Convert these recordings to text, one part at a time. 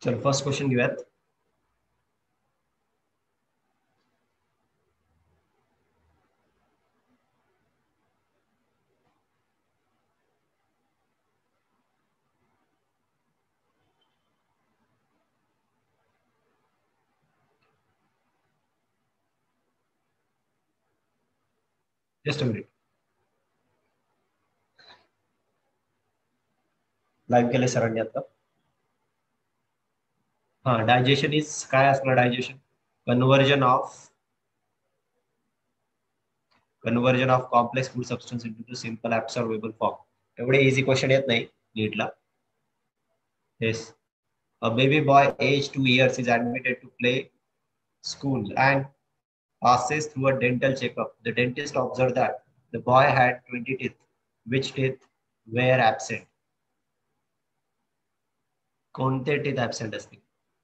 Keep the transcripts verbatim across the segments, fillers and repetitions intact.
चलो first question घेऊयात. Just a minute. Live केले सरांनी आता. हा, डायजेशन इज काय असणार? Digestion conversion of conversion of complex food substance into the simple absorbable form. एवढे इझी क्वेश्चन येत नाही नीटला. Yes. A baby boy aged two years is admitted to play school and passes through a dental checkup. The dentist observed that the boy had twenty teeth. Which teeth were absent? कोणते teeth absent असतील?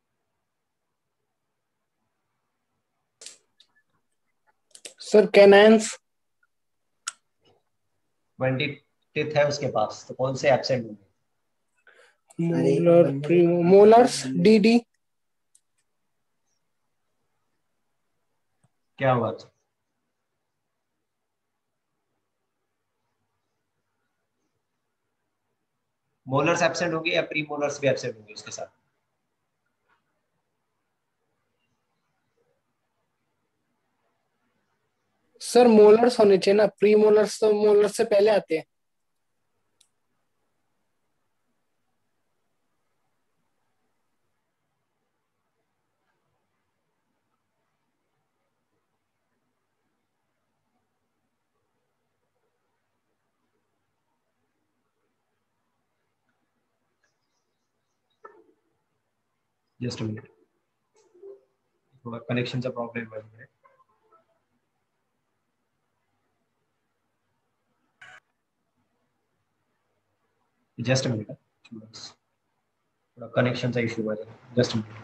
Sir canines. Twenty teeth है उसके पास, तो कौन से absent होंगे? Molar, प्रीमो, मोलर्स, डी डी. क्या हुआ? मोलर्स एब्सेंट होंगे या प्री मोलर्स भी एब्सेंट होंगे उसके साथ? सर मोलर्स होने चाहिए ना, प्री मोलर्स तो मोलर्स से पहले आते हैं. जस्ट अ मिनट, थोड़ा कनेक्शनचा प्रॉब्लेम आहे. जस्ट अ मिनट, थोड़ा कनेक्शनचा इश्यू आहे. Just a minute.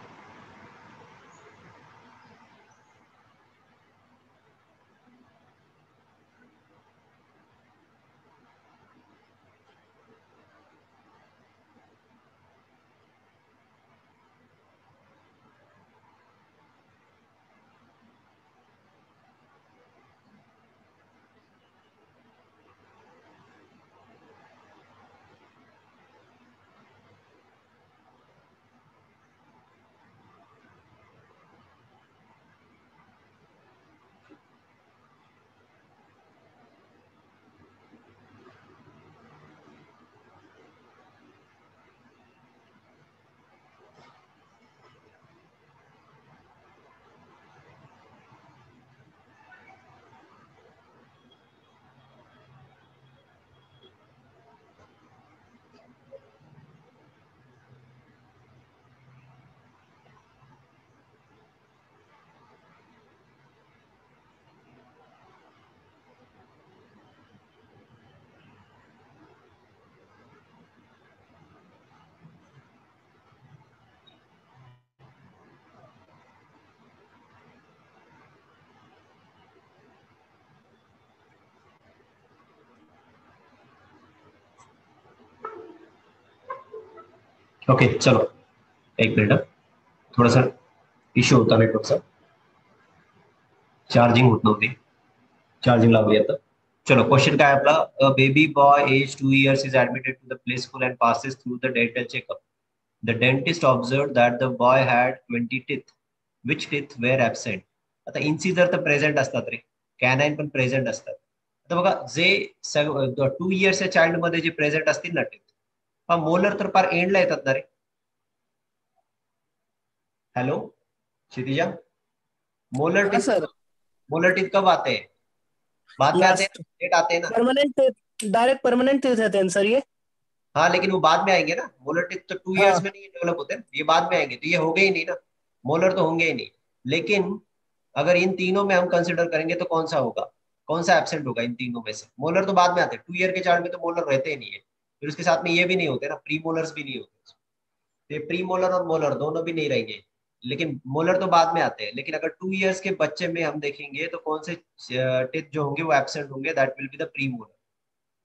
Okay okay, चलो एक मिनट, थोड़ा सा इश्यू होता नेटवर्कचा. चार्जिंग होत नव्हती, चार्जिंग लावली आता. चलो क्वेश्चन काय आपला? A baby boy age two years is admitted to the play school and passes through the dental checkup. The dentist observed that the boy had twenty teeth. Which teeth were absent? आता incisor तर present असतात रे, कॅनाइन पण present असतात. आता बघा, जे to इयर्सच्या child मध्ये जे present असतील ना टीथ, हा मोलर तर पार एंडला येतात ना रे. हेलो क्षितिजा, मोलर हाँ टीथ सर. मोलर टीथ कब आते हैं? बाद में आते हैं, लास्ट लेट आते हैं ना. परमानेंट, डायरेक्ट परमानेंट टीथ रहते हैं सर ये. हाँ लेकिन वो बाद में आएंगे ना. मोलर टीथ तो टू हाँ इयर्स में नहीं डेवलप होते हैं, ये बाद में आएंगे, तो ये हो गए ही नहीं ना. मोलर तो होंगे ही नहीं. लेकिन अगर इन तीनों में हम कंसिडर करेंगे तो कौन सा होगा, कौन सा एब्सेंट होगा इन तीनों में से? मोलर तो बाद में आते हैं, टू ईयर के चार्ट में तो मोलर रहते ही नहीं है. फिर उसके साथ में ये भी नहीं होते ना, प्री मोलर्स भी नहीं होते. तो ये प्री मोलर और मोलर दोनों भी नहीं रहेंगे, लेकिन मोलर तो बाद में आते हैं. लेकिन अगर टू इयर्स के बच्चे में हम देखेंगे तो कौन से टीथ जो होंगे वो एब्सेंट होंगे, that will be the premolar.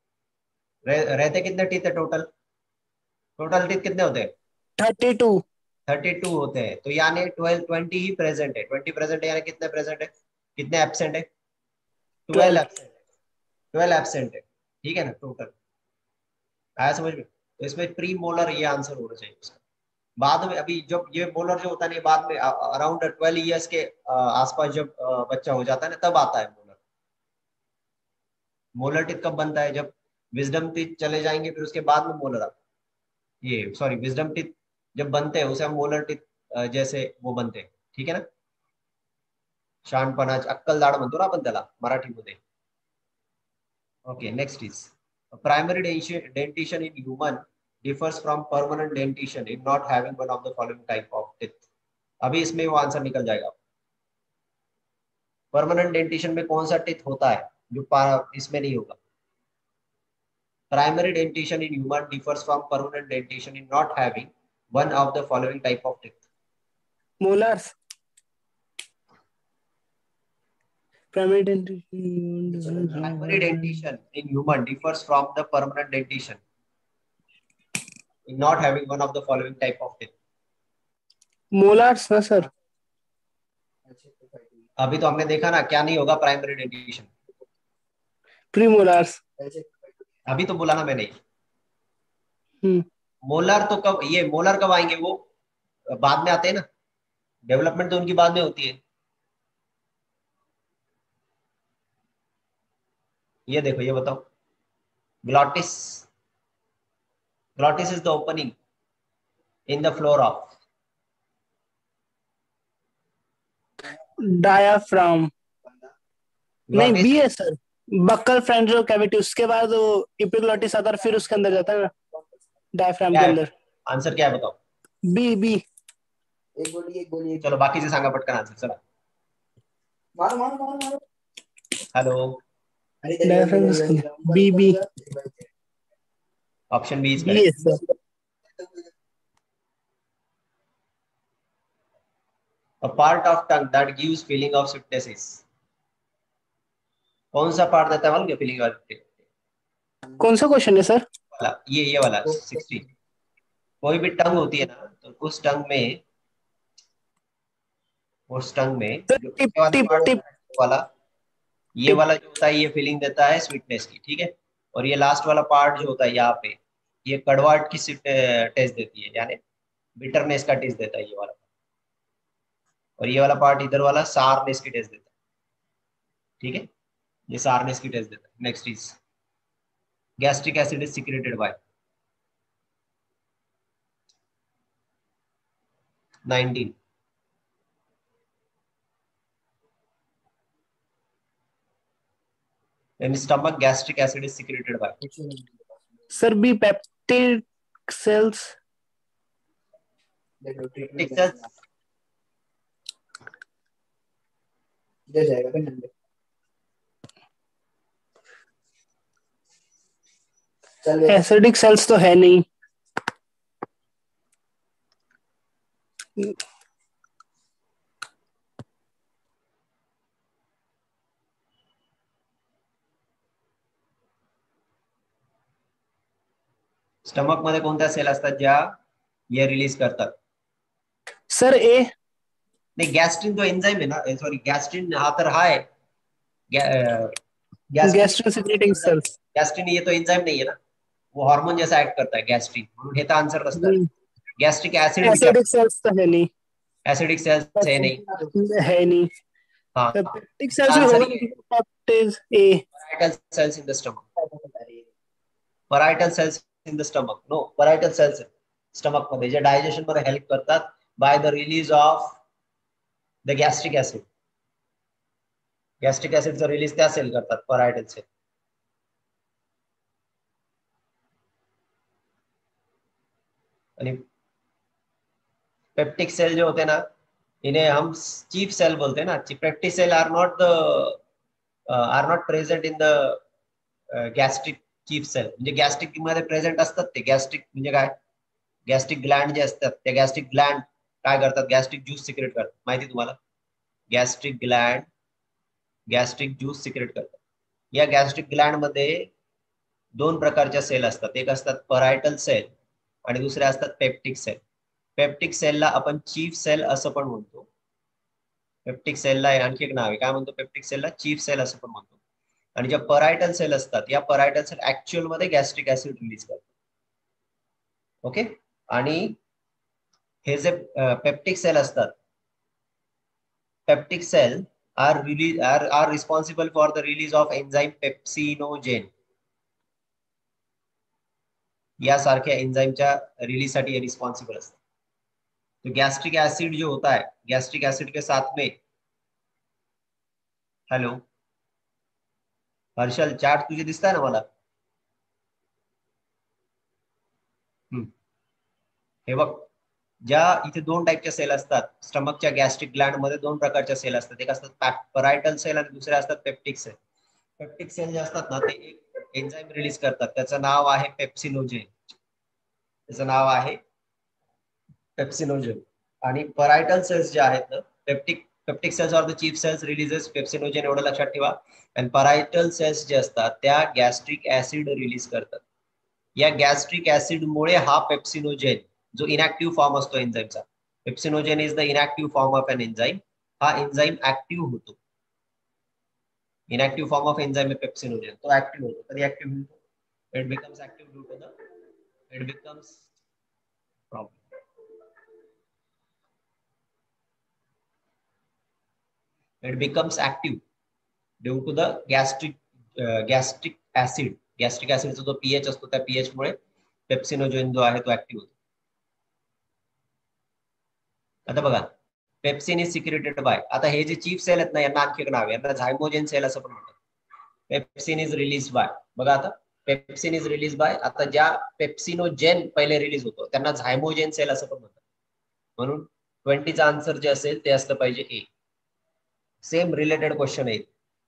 रह, रहते कितने टीथ है टोटल? टोटल टीथ कितने होते हैं? Thirty two. थर्टी टू होते हैं, तो यानी ट्वेल्व ट्वेंटी ही प्रेजेंट है, ट्वेंटी प्रेजेंट है यानी कितने प्रेजेंट है, कितने एब्सेंट है, ट्वेल्व ट्वेल्व। एब्सेंट है, ट्वेल्व एब्सेंट है, ठीक है ना टोटल। आया समझ में? तो इसमें प्री मोलर ये आंसर होना चाहिए उसका। बाद में अभी जब ये मोलर जो होता है बाद में अराउंड ट्वेल्व ईयर्स के अ, आसपास जब अ, बच्चा हो जाता है ना तब आता है मोलर। मोलर टीथ कब बनता है, जब विजडम टीथ चले जाएंगे फिर उसके बाद में मोलर आता है। ये सॉरी विजडम टीथ जब बनते हैं उसे हम मोलर टीथ जैसे वो बनते हैं, ठीक है ना। शहाणपणाची अक्कल दाढ म्हणतो ना आपण त्याला मराठीमध्ये. Okay, next is primary denti- dentition in human differs from permanent dentition in not having one of the following type of teeth. अभी इसमें वो आंसर निकल जाएगा। परमानेंट डेंटिशन में कौन सा टीथ होता है जो पा- इसमें नहीं होगा। Primary dentition in human differs from permanent dentition in not having one of the following type of teeth. Molars. Primary dentition. Primary dentition in human differs from the permanent dentition in not having one of the following type of teeth. Molars ना sir. अभी तो हमने देखा ना क्या नहीं होगा primary dentition. Pre molars. अभी तो बोला ना मैंने। हम्म। मोलर तो कब, ये मोलर कब आएंगे, वो बाद में आते हैं ना, डेवलपमेंट तो उनकी बाद में होती है। ये देखो ये बताओ, glottis, glottis is the opening in the floor of diaphragm. नहीं, ग्लॉटिस। बी है सर। बक्कल फ्रंटल कैविटी, उसके बाद वो इपिग्लॉटिस आता है, फिर उसके अंदर जाता है ना डायफ्राम क्या के है अंदर। आंसर, क्या है बताओ। B B. एक गोली एक गोली एक चलो बाकी से सांगा पटकन आंसर, चला। मारो मारो मारो मारो। हेलो, अरे तेरी गलती डायफ्राम तेरी उसके गलती अंदर B B. Option B is B है correct. Sir. A part of tongue that gives feeling of sweetness is, कौन सा पार्ट देता है मालूम क्या फीलिंग ऑफ, कौन सा क्वेश्चन है सर? वाला ये ये वाला सिक्सटीन। कोई भी टंग होती है ना तो उस टंग में, उस टंग में सर जो टिप पीछे वाला टिप पार्ट टिप वाला, ये टिप। वाला जो होता है ये फीलिंग देता है स्वीटनेस की, ठीक है। और ये लास्ट वाला पार्ट जो होता है यहाँ पे, ये कड़वाहट की टेस्ट देती है, यानी बिटरनेस का टेस्ट देता है ये वाला। और ये वाला पार्ट इधर वाला सारनेस की टेस्ट देता है, ठीक है। ये सारनेस की टेस्ट देता है। Next is gastric acid is secreted by, nineteen. in stomach gastric acid is secreted by, sir B peptic cells. देखो peptic ट्रीटमेंट cells, इधर जाएगा फिर नंबर। चल बे। एसिडिक सेल्स तो है नहीं। स्टमक मध्ये कोणत्या सेल असतात ज्या ये रिलीज करतात। Sir A. नहीं गैस्ट्रिन तो एंजाइम है ना, सॉरी गैस्ट्रिन हा तर हा है, gastrin, gastro secreting cells. Gastrin ये तो एंजाइम नहीं है ना, वो हार्मोन जैसा एक्ट करता है गैस्ट्रिन, म्हणून हे तर आंसर नसतं। गैस्ट्रिक एसिड विचार, एसिडिक सेल्स तो है नहीं। एसिडिक सेल्स है नहीं। है नहीं। हाँ, पेप्टिक सेल्स भी आंसर होगा ये नहीं, पेप्टिज A. parietal cells in the stomach, parietal cells in the stomach, no parietal cells stomach मध्ये जे डायजेशन मध्ये हेल्प करतात by the release of the gastric acid, gastric ऍसिडचा रिलीज त्या सेल करतात, परायटल सेल। आणि पेप्टिक सेल जो होते हैं ना, इन्हें हम चीफ सेल बोलते हैं ना। Peptic cell are not the are not present in the gastric chief cell, म्हणजे गॅस्ट्रिक मध्ये प्रेझेंट असतात ते। गॅस्ट्रिक म्हणजे काय, गॅस्ट्रिक ग्लँड जे असतात त्या गॅस्ट्रिक ग्लँड काय करतात, गॅस्ट्रिक ज्यूस सिक्रेट करतात, माहिती तुम्हाला। Gastric gland gastric juice secrete करतात। या गॅस्ट्रिक ग्लँड मध्ये दोन प्रकारच्या सेल असतात, एक असतात परायटल सेल आणि दुसरे असतात पेप्टिक सेल। पेप्टिक सेलला आपण चीफ सेल असं पण म्हणतो. पेप्टिक सेलला आणखी एक नाव आहे, काय म्हणतो पेप्टिक सेलला? चीफ सेल असं पण म्हणतो. आणि ज्या परायटल सेल असतात, या परायटल सेल ऍक्च्युअल मध्ये गॅस्ट्रिक ऍसिड रिलीज करतात. ओके. आणि हे जे पेप्टिक सेल असतात, peptic cell are release are are responsible for the release of enzyme pepsinogen. यासारख्या एन्झाईमच्या रिलीज साठी रिस्पॉन्सिबल असतात. तो गैस्ट्रिक एसिड जो होता है, गैस्ट्रिक एसिड के साथ में, हेलो हर्षल, चार्ट तुझे दिसता है ना मला? हम्म हे बघ, ज्या इथे दोन टाईपच्या सेल असतात स्टमकच्या गॅस्ट्रिक ग्लँड मध्ये, दोन प्रकारच्या सेल असतात. एक असतात परायटल सेल आणि दुसरे असतात पेप्टिक सेल. पेप्टिक सेल जे असतात ना, ते एक एन्झाईम रिलीज करतात, त्याचं नाव आहे पेप्सिनोजेन. त्याचं नाव आहे पेप्सिनोजेन. आणि परायटल सेल्स जे आहेत ना, peptic peptic cells are the chief cells releases pepsinogen, एवढं लक्षात ठेवा. आणि परायटल सेल्स जे असतात त्या गॅस्ट्रिक ऍसिड रिलीज करतात. या गॅस्ट्रिक ऍसिड मुळे हा पेप्सिनोजेन जो इनॅक्टिव्ह फॉर्म असतो एन्झाईमचा, pepsinogen is the inactive form of an enzyme. हा एन्झाईम ऍक्टिव्ह होतो. इनॅक्टिव्ह फॉर्म ऑफ एन्झाईम आहे पेप्सिनोजेन, तो ऍक्टिव्ह होतो. कधी ऍक्टिव्ह होतो? It becomes active due to the it becomes problem it becomes active due to the gastric uh, gastric acid. Gastric ऍसिडचा जो pH असतो, त्या पीएच मुळे पेप्सिनोजेन जो आहे तो ऍक्टिव्ह होतो. आता बघा, पेप्सिन इज सिक्रेटेड बाय, आता हे जे चीफ सेल आहेत ना, यांना आणखी एक नाव आहे, यांना झायमोजेन सेल असं पण म्हणतात. पेप्सिन इज रिलीज बाय, बघा आता पेप्सिन इज रिलीज बाय, आता ज्या पेप्सिनोजेन पहिले रिलीज होतो त्यांना झायमोजेन सेल असं पण म्हणतात. म्हणून ट्वेंटीचा आन्सर जे असेल ते असलं पाहिजे ए. सेम रिलेटेड क्वेश्चन आहे.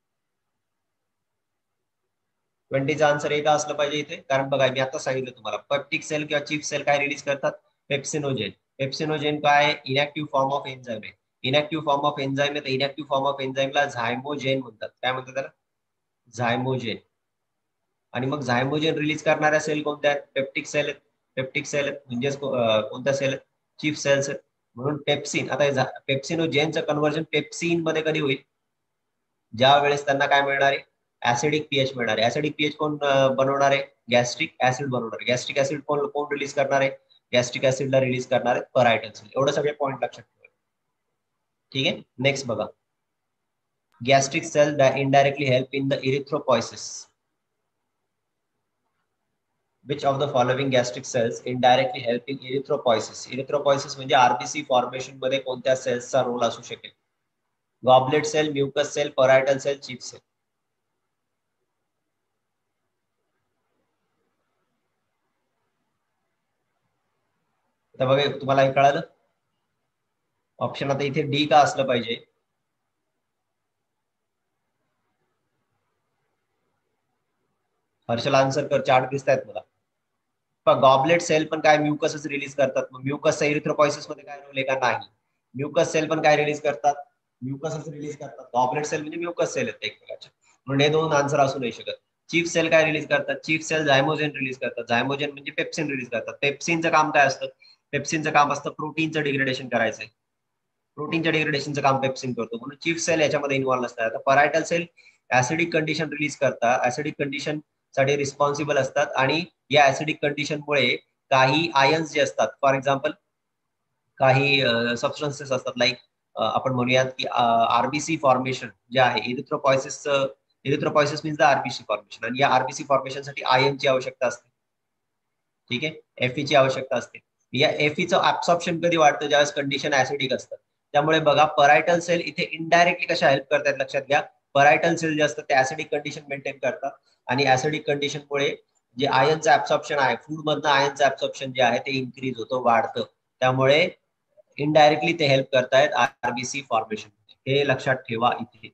ट्वेंटीचा आन्सर ए का असलं पाहिजे इथे? कारण बघा, मी आता सांगितलं तुम्हाला, पेप्टिक सेल किंवा चीफ सेल काय रिलीज करतात? पेप्सिनोजेन. पेप्सिनोजेन काय? इनॅक्टिव्ह फॉर्म ऑफ एन्झाईम आहे. इनॅक्टिव्ह फॉर्म ऑफ एन्झाईम आहे, तर इनॅक्टिव्ह फॉर्म ऑफ एन्झाईमला झायमोजेन म्हणतात. काय म्हणतात त्याला? झायमोजेन. आणि मग झायमोजेन रिलीज करणाऱ्या सेल कोणत्या आहेत? पेप्टिक सेल आहेत. पेप्टिक सेल आहेत म्हणजेच कोणत्या सेल आहेत? चीफ सेल्स आहेत. म्हणून पेप्सिन, आता पेप्सिनोजेनचं कन्व्हर्जन पेप्सिन मध्ये कधी होईल? ज्या वेळेस त्यांना काय मिळणार आहे? ऍसिडिक पीएच मिळणार आहे. ऍसिडिक पीएच कोण बनवणार आहे? गॅस्ट्रिक ऍसिड बनवणार आहे. गॅस्ट्रिक ऍसिड कोण कोण रिलीज करणार आहे? गॅस्ट्रिक ऍसिडला रिलीज करणार आहे परायटल सेल. एवढं सगळे पॉईंट लक्षात ठेवा. ठीक आहे, नेक्स्ट बघा, gastric cell indirectly help in the erythropoiesis. Which of the following gastric cells indirectly help in erythropoiesis? Erythropoiesis म्हणजे आरबीसी फॉर्मेशन मध्ये कोणत्या सेल्सचा रोल असू शकेल? Goblet cell, mucus cell, parietal cell, chief cell. आता बघा, तुम्हाला हे कळालं? ऑप्शन आता इथे डी का असलं पाहिजे? हर्षल आन्सर कर, चार्ट दिसतायत मला. गॉबलेट सेल पण काय म्युकसच रिलीज करतात. मग म्युकस इरिथ्रोपॉयसिस मध्ये काय रोल आहे का? नाही. म्युकस सेल पण काय रिलीज करतात? म्युकसच रिलीज करतात. गॉबलेट सेल म्हणजे म्युकस सेल आहेत एक प्रकारचे, म्हणून हे दोन आन्सर असू नाही शकत. चीफ सेल काय रिलीज करतात? चीफ सेल झायमोजेन रिलीज करतात. झायमोजेन म्हणजे पेप्सिन रिलीज करतात. पेप्सिनचं काम काय असतं? पेप्सिनचं काम असतं प्रोटीनचं डिग्रेडेशन करायचं. प्रोटीनच्या डिग्रेडेशनचं काम पेप्सिन करतो, म्हणून चीफ सेल याच्यामध्ये इन्व्हॉल्व नसतात. आता parietal cell acidic condition release करतात, ऍसिडिक कंडिशन साठी रिस्पॉन्सिबल असतात. आणि या ऍसिडिक कंडिशनमुळे काही आयन्स जे असतात, फॉर एक्झाम्पल काही सबस्टन्सेस असतात, लाईक आपण म्हणूयात की आरबीसी फॉर्मेशन जे आहे, erythropoiesis erythropoiesis means the RBC formation, आणि या आरबीसी फॉर्मेशन साठी आयनची आवश्यकता असते. ठीक आहे, एफई ची आवश्यकता असते. या एफईचं ऍब्सॉर्प्शन कधी वाढतं? ज्यावेळेस कंडिशन ऍसिडिक असतं. त्यामुळे बघा, परायटल सेल इथे इनडायरेक्टली कशा हेल्प करतात लक्षात घ्या. परायटल सेल जे असतात ते ऍसिडिक कंडिशन मेंटेन करतात, आणि ऍसिडिक कंडिशनमुळे जे आयनचं ऍब्सॉर्प्शन आहे, फूड मधनं आयनचं ऍब्सॉर्प्शन जे आहे ते इन्क्रीज होतं, वाढतं. त्यामुळे इनडायरेक्टली ते हेल्प करतायत आरबीसी फॉर्मेशन. हे लक्षात ठेवा इथे.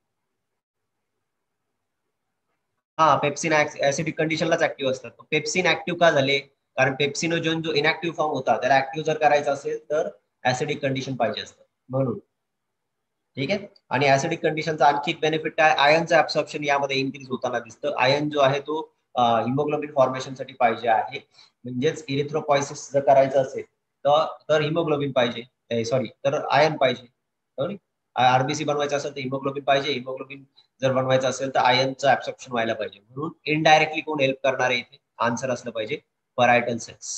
हा, पेप्सिन ऍसिडिक कंडिशनलाच ऍक्टिव्ह असतात. पेप्सिन ऍक्टिव्ह का झाले? कारण पेप्सिनोजेन जो इनॅक्टिव्ह फॉर्म होता त्याला ऍक्टिव्ह जर करायचा असेल तर ऍसिडिक कंडिशन पाहिजे असतं, म्हणून. ठीक आहे, आणि ऍसिडिक कंडिशनचा आणखी एक बेनिफिट काय? आयनचं ऍब्सॉर्प्शन यामध्ये इन्क्रीज होताना दिसतं. आयन जो आहे तो हिमोग्लोबिन फॉर्मेशन साठी पाहिजे आहे. म्हणजेच इरिथ्रोपॉयसिस जर करायचं असेल तर हिमोग्लोबिन पाहिजे, सॉरी तर आयर्न पाहिजे. आरबीसी बनवायचं असेल तर हिमोग्लोबिन पाहिजे, हिमोग्लोबिन जर बनवायचं असेल तर आयर्नचं ऍब्सॉर्प्शन व्हायला पाहिजे. म्हणून इनडायरेक्टली कोण हेल्प करणार आहे इथे, आन्सर असलं पाहिजे परायटल सेल्स.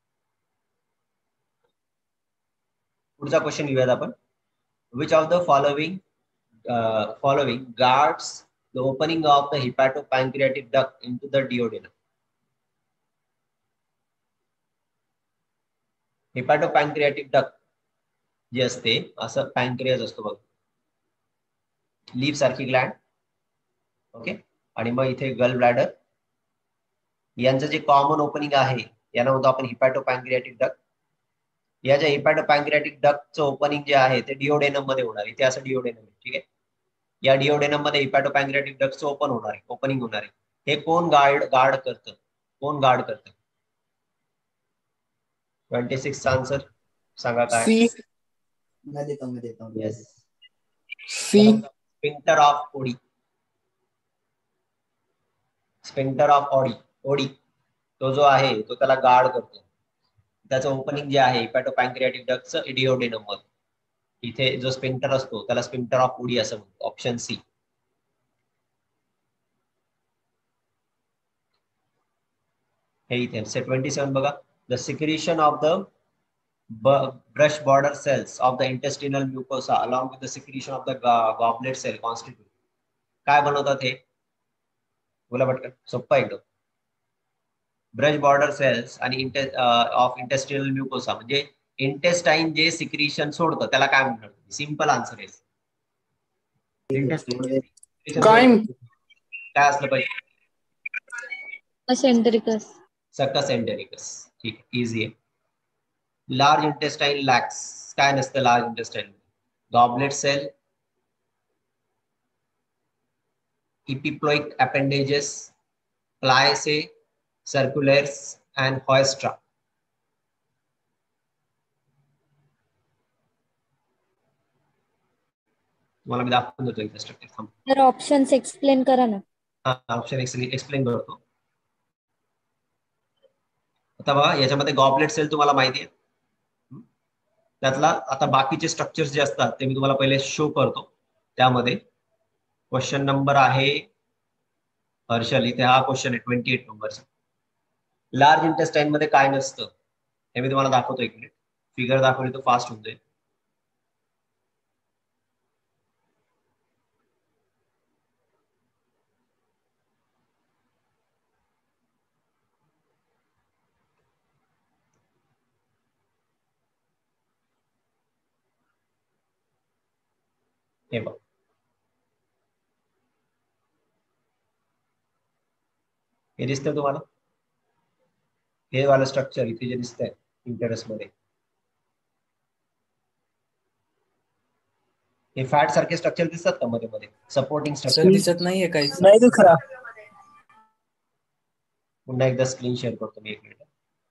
पुढचा क्वेश्चन घेऊयात आपण. Which of the following following guards the opening of the hepatopancreatic duct into the duodenum. Hepatopancreatic duct जे असते, असं पॅन्क्रियाज असतो बघ, लीफ सारखी ग्लँड, ओके, आणि मग इथे गल ब्लॅडर, यांचं जे कॉमन ओपनिंग आहे याला म्हणतो आपण हिपॅटोपॅन्क्रियाटिक डक्ट. या ज्या हिपॅटोपॅन्क्रियाटिक डक्टचं ओपनिंग जे आहे ते डिओडेनम मध्ये होणार. इथे असं डिओडेनम आहे, ठीक आहे. या डिओडेनम मध्ये हिपॅटोपॅन्क्रियाटिक डक्टचं ओपन होणार आहे, ओपनिंग होणार आहे. हे कोण गार्ड गार्ड करतं, कोण गार्ड करतं? ट्वेंटी सिक्स आन्सर सांगा काय? सी. मैं देता हूँ मैं देता हूँ yes, C. Sphincter of Oddi. Sphincter of Oddi, Oddi तो जो आहे तो त्याला गार्ड करतो. त्याचं ओपनिंग जे आहे हिपॅटोपॅन्क्रियाटिक डक्टचं डिओडेनम मध्ये. इथे जो स्फिंक्टर असतो त्याला स्फिंक्टर ऑफ ओडी असं म्हणतो. Option C. हे इथे ट्वेंटी सेवन बघा. The secretion of the brush border cells of the intestinal mucosa along with the secretion of the goblet cell constitute. काय बनवतात हे? बोला पटकन, सोप्पा एकदम. ब्रश बॉर्डर सेल्स आणि ऑफ इंटेस्टिनल म्युकोसा म्हणजे इंटेस्टाइन जे सिक्रीशन सोडतं त्याला काय म्हणतात? सिंपल आन्सर आहे इंटेस्टाइन. काय असलं पाहिजे? सेंटरिकस. Succus entericus. ठीक आहे, इझी आहे. लार्ज इंटेस्टाइन लॅक्स काय नसतं large intestine? Goblet cell, epiploic appendages, plicae, circulares and haustra. तुम्हाला मी दाखवून देतो एक स्ट्रक्चर. थांब, तर ऑप्शन्स एक्सप्लेन करा ना. हा, ऑप्शन एक्सप्लेन करतो. आता बघा, याच्यामध्ये गॉबलेट सेल तुम्हाला माहिती आहे. त्यातला आता बाकीचे स्ट्रक्चर्स जे असतात ते मी तुम्हाला पहिले शो करतो. त्यामध्ये क्वेश्चन नंबर आहे हर्षल, इथे हा क्वेश्चन आहे ट्वेंटी एट नंबरचा. लार्ज इंटेस्टाइन मध्ये काय नसतं हे मी तुम्हाला दाखवतो. एक मिनिट, फिगर दाखवली तर फास्ट होऊन जाईल. हे बघ, हे दिसतंय तुम्हाला? हे वाला स्ट्रक्चर इथे जे दिसतंय इंटरेस्ट मध्ये, हे फॅट सारखे स्ट्रक्चर दिसतात का मध्ये मध्ये? सपोर्टिंग स्ट्रक्चर दिसत नाहीये काही. नाही दिख रहा. पुन्हा एकदा स्क्रीन शेअर करतो मी, एक मिनिट.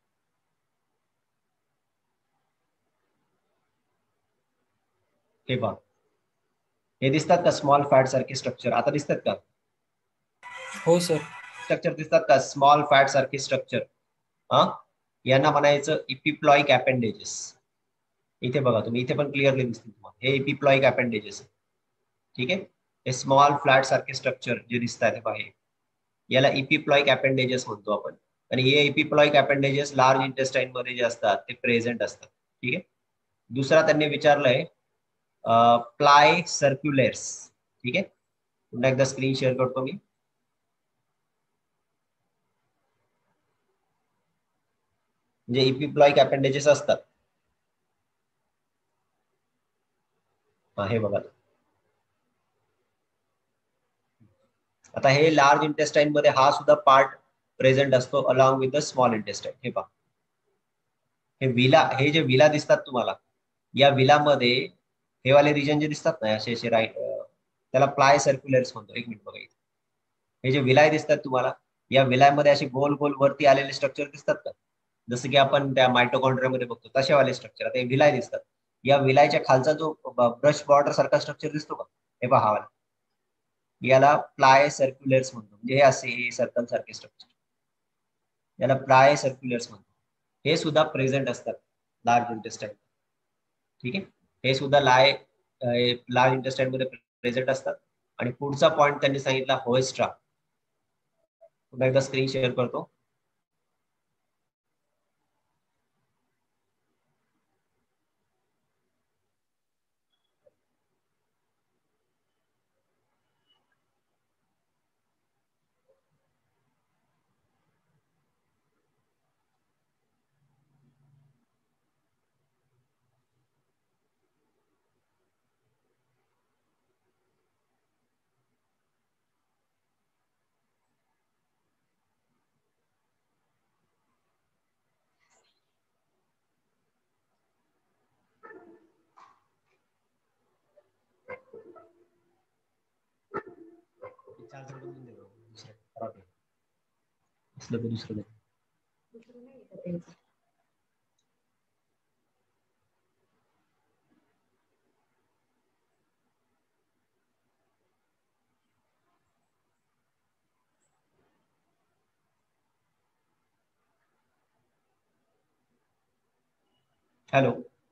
हे बघ, हे दिसतात का स्मॉल फॅट सारखे स्ट्रक्चर? आता दिसतात का? हो सर. स्ट्रक्चर दिसतात का स्मॉल फॅट सारखे स्ट्रक्चर? हा, यांना म्हणायचं इपिप्लॉइक अपेंडेजेस. इथे बघा तुम्ही, इथे पण क्लिअरली दिसतील तुम्हाला, हे इपिप्लॉइक अपेंडेजेस. ठीक आहे, हे स्मॉल फ्लॅट सारखे स्ट्रक्चर जे दिसतात हे बाहेर, याला इपिप्लॉइक अपेंडेजेस म्हणतो आपण. आणि हे इपिप्लॉइक अपेंडेजेस लार्ज इंटेस्टाइन मध्ये जे असतात ते प्रेझेंट असतात. ठीक आहे. दुसरा त्यांनी विचारलंय प्लाय सर्क्युलर्स. ठीक आहे, पुन्हा एकदा स्क्रीन शेअर करतो मी. म्हणजे इपिप्लॉइक अपेंडेजेस असतात. हा, हे बघा. आता हे लार्ज इंटेस्टाइन मध्ये हा सुद्धा पार्ट प्रेझेंट असतो along with the small intestine. हे पहा, हे विला, हे जे विला दिसतात तुम्हाला, या विलामध्ये हे वाले रिजन जे दिसतात ना असे असे राईट, त्याला प्लाय सर्क्युलर्स म्हणतो. एक मिनिट बघा, इथे हे जे विलाय दिसतात तुम्हाला, या विलायमध्ये असे गोल गोल वरती आलेले स्ट्रक्चर दिसतात का? जसं की आपण त्या मायटोकॉन्ड्रियामध्ये बघतो तसे वाले स्ट्रक्चर. आता हे विलाय दिसतात. या विलायच्या खालचा जो ब्रश बॉर्डर सारखा स्ट्रक्चर दिसतो का, हे पहा, हा याला प्लाय सर्क्युलर्स म्हणतो. म्हणजे हे असे सर्कल सारखे स्ट्रक्चर, याला प्लाय सर्क्युलर्स म्हणतो. हे सुद्धा प्रेझेंट असतात लार्ज इंटेस्टाईन. ठीक आहे, हे सुद्धा लाय लार्ज इंटेस्टाईन मध्ये प्रेझेंट असतात. आणि पुढचा पॉइंट त्यांनी सांगितला होएस्ट्रा. पुन्हा एकदा स्क्रीन शेअर करतो. दुसरं हॅलो.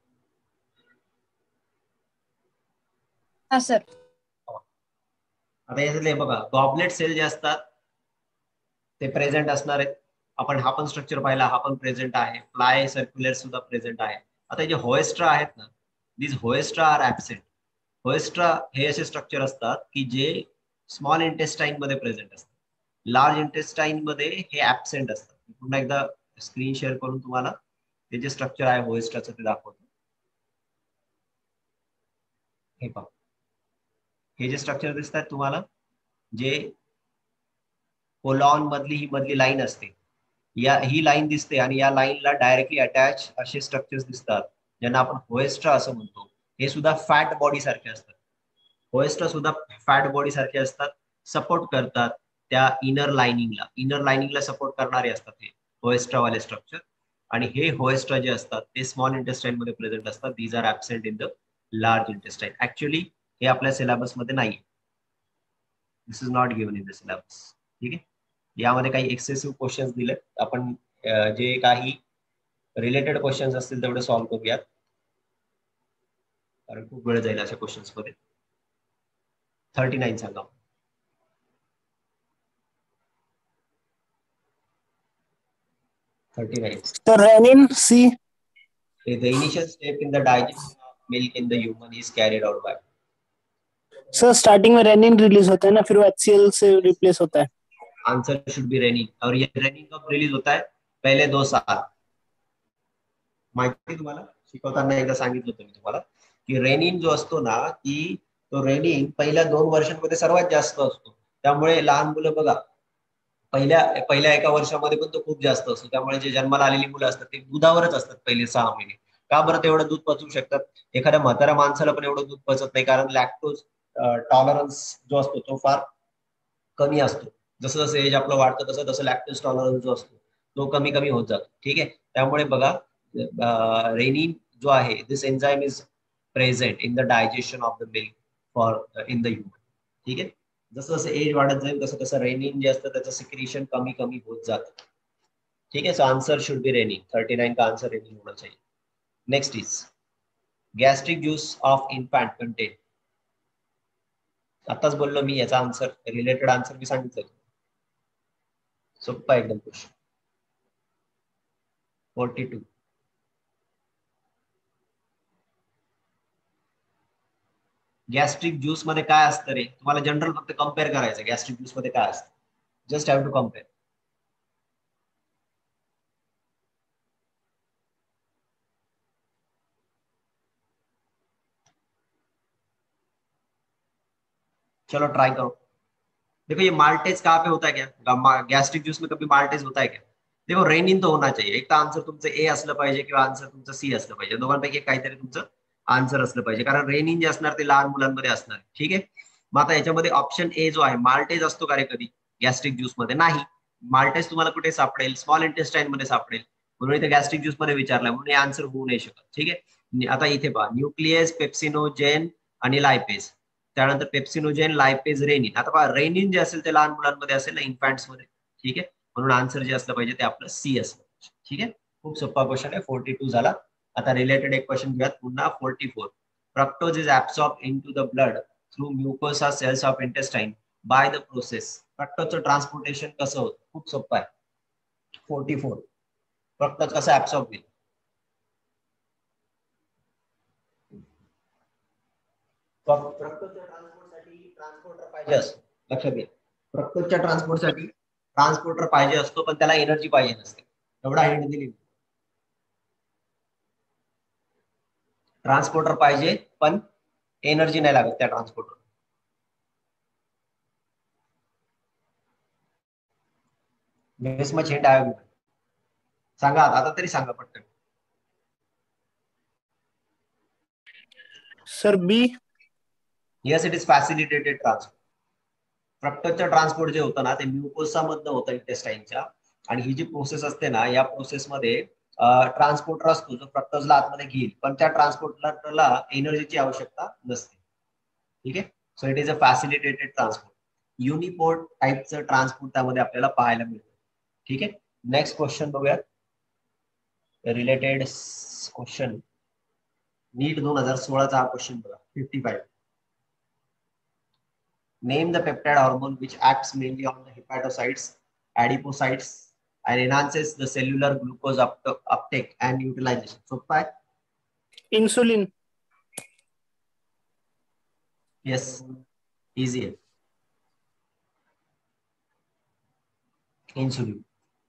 हा सर. आता याच्यातले बघा गॉबलेट सेल जे असतात ते प्रेझेंट असणार आहेत. आपण हा पण स्ट्रक्चर पाहिला, हा पण प्रेझेंट आहे. फ्लाय सर्क्युलर सुद्धा प्रेझेंट आहे. आता जे होएस्ट्रा आहेत ना, this haustra are absent. Haustra हे असे स्ट्रक्चर असतात की जे स्मॉल इंटेस्टाईन मध्ये प्रेझेंट असतात. लार्ज इंटेस्टाईन मध्ये हे ऍबसेंट असतात. पुन्हा एकदा स्क्रीन शेअर करून तुम्हाला ते जे स्ट्रक्चर आहे होएस्ट्राचं ते दाखवतो. हे पहा, हे जे स्ट्रक्चर दिसतात तुम्हाला, जे कोलॉन मधली ही मधली लाईन असते, या ही लाईन दिसते आणि या लाईनला डायरेक्टली अटॅच असे स्ट्रक्चर्स दिसतात ज्यांना आपण होएस्ट्रा असं म्हणतो. हे सुद्धा फॅट बॉडी सारखे असतात. होएस्ट्रा सुद्धा फॅट बॉडी सारखे असतात, सपोर्ट करतात त्या इनर लाइनिंगला. इनर लाइनिंगला सपोर्ट करणारे असतात हे होएस्ट्रा वाले स्ट्रक्चर. आणि हे होएस्ट्रा जे असतात ते स्मॉल इंटेस्टाईन मध्ये प्रेझेंट असतात. These are absent in the large intestine. Actually हे आपल्या सिलेबस मध्ये नाही. This is not given in the syllabus. ठीक आहे, यामध्ये काही एक्सेसिव्ह क्वेश्चन्स दिले. आपण जे काही रिलेटेड क्वेश्चन्स असतील तेवढे सॉल्व्ह करूयात, कारण खूप वेळ जाईल अशा क्वेश्चन्स मध्ये. थर्टी नाईन सांगा. Thirty nine. तर rennin C. The initial step in the digestion of milk in the human is carried out by. Sir starting में रेनिन रिलीज होता है ना, फिर वो एचसीएल से रिप्लेस होता है. Answer should be rennin. और ये रेनिन कब रिलीज होता है? पहले दो साल. माहिती तुम्हाला शिकवताना एकदा सांगितलं होतं मी तुम्हाला की रेनिन जो असतो ना, की तो रेनिन पहिल्या दोन वर्षांमध्ये सर्वात जास्त असतो. त्यामुळे लहान मुलं बघा पहिल्या पहिल्या एका वर्षामध्ये पण तो खूप जास्त असतो. त्यामुळे जे जन्माला आलेली मुलं असतात ते दुधावरच असतात पहिले सहा महिने. का बरं तेवढं दूध पचवू शकतात? एखाद्या म्हाताऱ्या माणसाला पण एवढं दूध पचत नाही, कारण लॅक्टोज टॉलरन्स जो असतो तो फार कमी असतो. जसं जसं एज आपलं वाढतं तसं तसं लॅक्टोज टॉलरन्स जो असतो तो कमी कमी होत जातो. ठीक आहे, त्यामुळे बघा रेनिन जो आहे, this enzyme is present in the digestion of the milk for in the human. ठीक आहे, जसं जसं एज वाढत जाईल तसं तसं रेनिन जे असतं त्याचं सिक्रेशन कमी कमी होत जातं. ठीक है, so answer should be rennin. Thirty nine का आंसर रेनिन होना चाहिए. Next is gastric juice of infant contain. आताच बोललो मी, याचा आन्सर रिलेटेड आन्सर मी सांगितलं. सोप्पा एकदम question. Forty two. Gastric juice मध्ये काय असतं रे? तुम्हाला जनरल फक्त कम्पेअर करायचं गॅस्ट्रिक ज्यूस मध्ये काय असतं. Just have to compare. चलो ट्राई करो. देखो ये माल्टेज कहाँ पे होता है क्या? गैस्ट्रिक जूस में कभी माल्टेज होता है क्या? देखो रेनिन तो होना चाहिए. एक तर आन्सर तुमचं ए असलं पाहिजे किंवा आन्सर तुमचं सी असलं पाहिजे. दोघांपैकी काहीतरी तुमचं आन्सर असलं पाहिजे, कारण रेनिन जे असणार ते लहान मुलांमध्ये असणार. ठीक आहे, मग आता याच्यामध्ये ऑप्शन ए जो आहे, माल्टेज असतो का रे कधी गॅस्ट्रिक ज्यूस मध्ये? नाही. माल्टेज तुम्हाला कुठे सापडेल? स्मॉल इंटेस्टाईन मध्ये सापडेल. म्हणून इथे गॅस्ट्रिक ज्यूस मध्ये विचारलाय, म्हणून हे आन्सर होऊ नाही शकत. ठीक आहे, आता इथे पहा, न्यूक्लियस, पेप्सिनोजेन आणि लायपेज. त्यानंतर पेप्सिनोजेन, लायपेज, रेनिन. आता पहा रेनिन जे असेल ते लहान मुलांमध्ये असेल ना, इन्फॅन्ट्स मध्ये. ठीक आहे, म्हणून आन्सर जे असलं पाहिजे ते आपलं सी असलं. ठीक आहे, खूप सोपा क्वेश्चन आहे. फोर्टी टू झाला. आता रिलेटेड एक क्वेश्चन घेऊयात पुन्हा forty four. Fructose is absorb into the blood through mucosa cells of intestine by the process. फ्रक्टोजचं ट्रान्सपोर्टेशन कसं होतं? खूप सोपं आहे. Forty four. फ्रक्टोज कसं ऍब्सॉर्ब होईल? फ्रक्टोजच्या ट्रान्सपोर्टसाठी ट्रान्सपोर्टर पाहिजे असतो. लक्षात घ्या, फ्रक्टोजच्या ट्रान्सपोर्टसाठी ट्रान्सपोर्टर पाहिजे असतो, पण त्याला एनर्जी पाहिजे नसते. एवढा हिंट दिली. ट्रान्सपोर्टर पाहिजे पण एनर्जी नाही लागत त्या ट्रान्सपोर्टर. हिंट आहे सांगा आता तरी सांगा पटकन. Sir B. Yes, it is facilitated transport. फ्रक्टोजचं ट्रान्सपोर्ट जे होतं ना ते म्युकोसा मधनं होतं इंटेस्टाइनच्या, आणि ही जी प्रोसेस असते ना या प्रोसेसमध्ये ट्रान्सपोर्टर असतो जो फ्रक्टोजला आतमध्ये घेईल, पण त्या ट्रान्सपोर्टरला एनर्जीची आवश्यकता नसते. ठीक आहे. So it is a facilitated transport. Uniport टाईपचं ट्रान्सपोर्ट त्यामध्ये आपल्याला पाहायला मिळतं. ठीक आहे. नेक्स्ट क्वेश्चन बघूयात. रिलेटेड क्वेश्चन नीट दोन हजार सोळाचा हा क्वेश्चन बघा. Fifty five. Name the peptide hormone which acts mainly on the hepatocytes, adipocytes, and enhances the cellular glucose up uptake and utilization. सोपा आहे. इंसुलिन. Yes, easy है. इंसुलिन.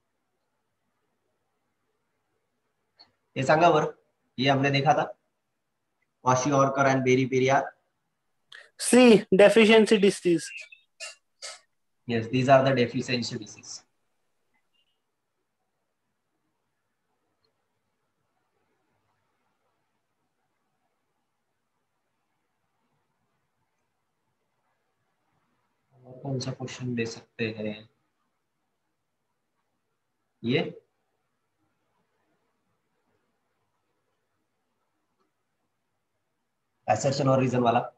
ये सांगा बर, ये हमने देखा था kwashiorkor and beriberi. C. Deficiency disease. Yes, these are the deficiency disease. कौन सा क्वेश्चन दे सकते हैं? ये assertion और reason वाला.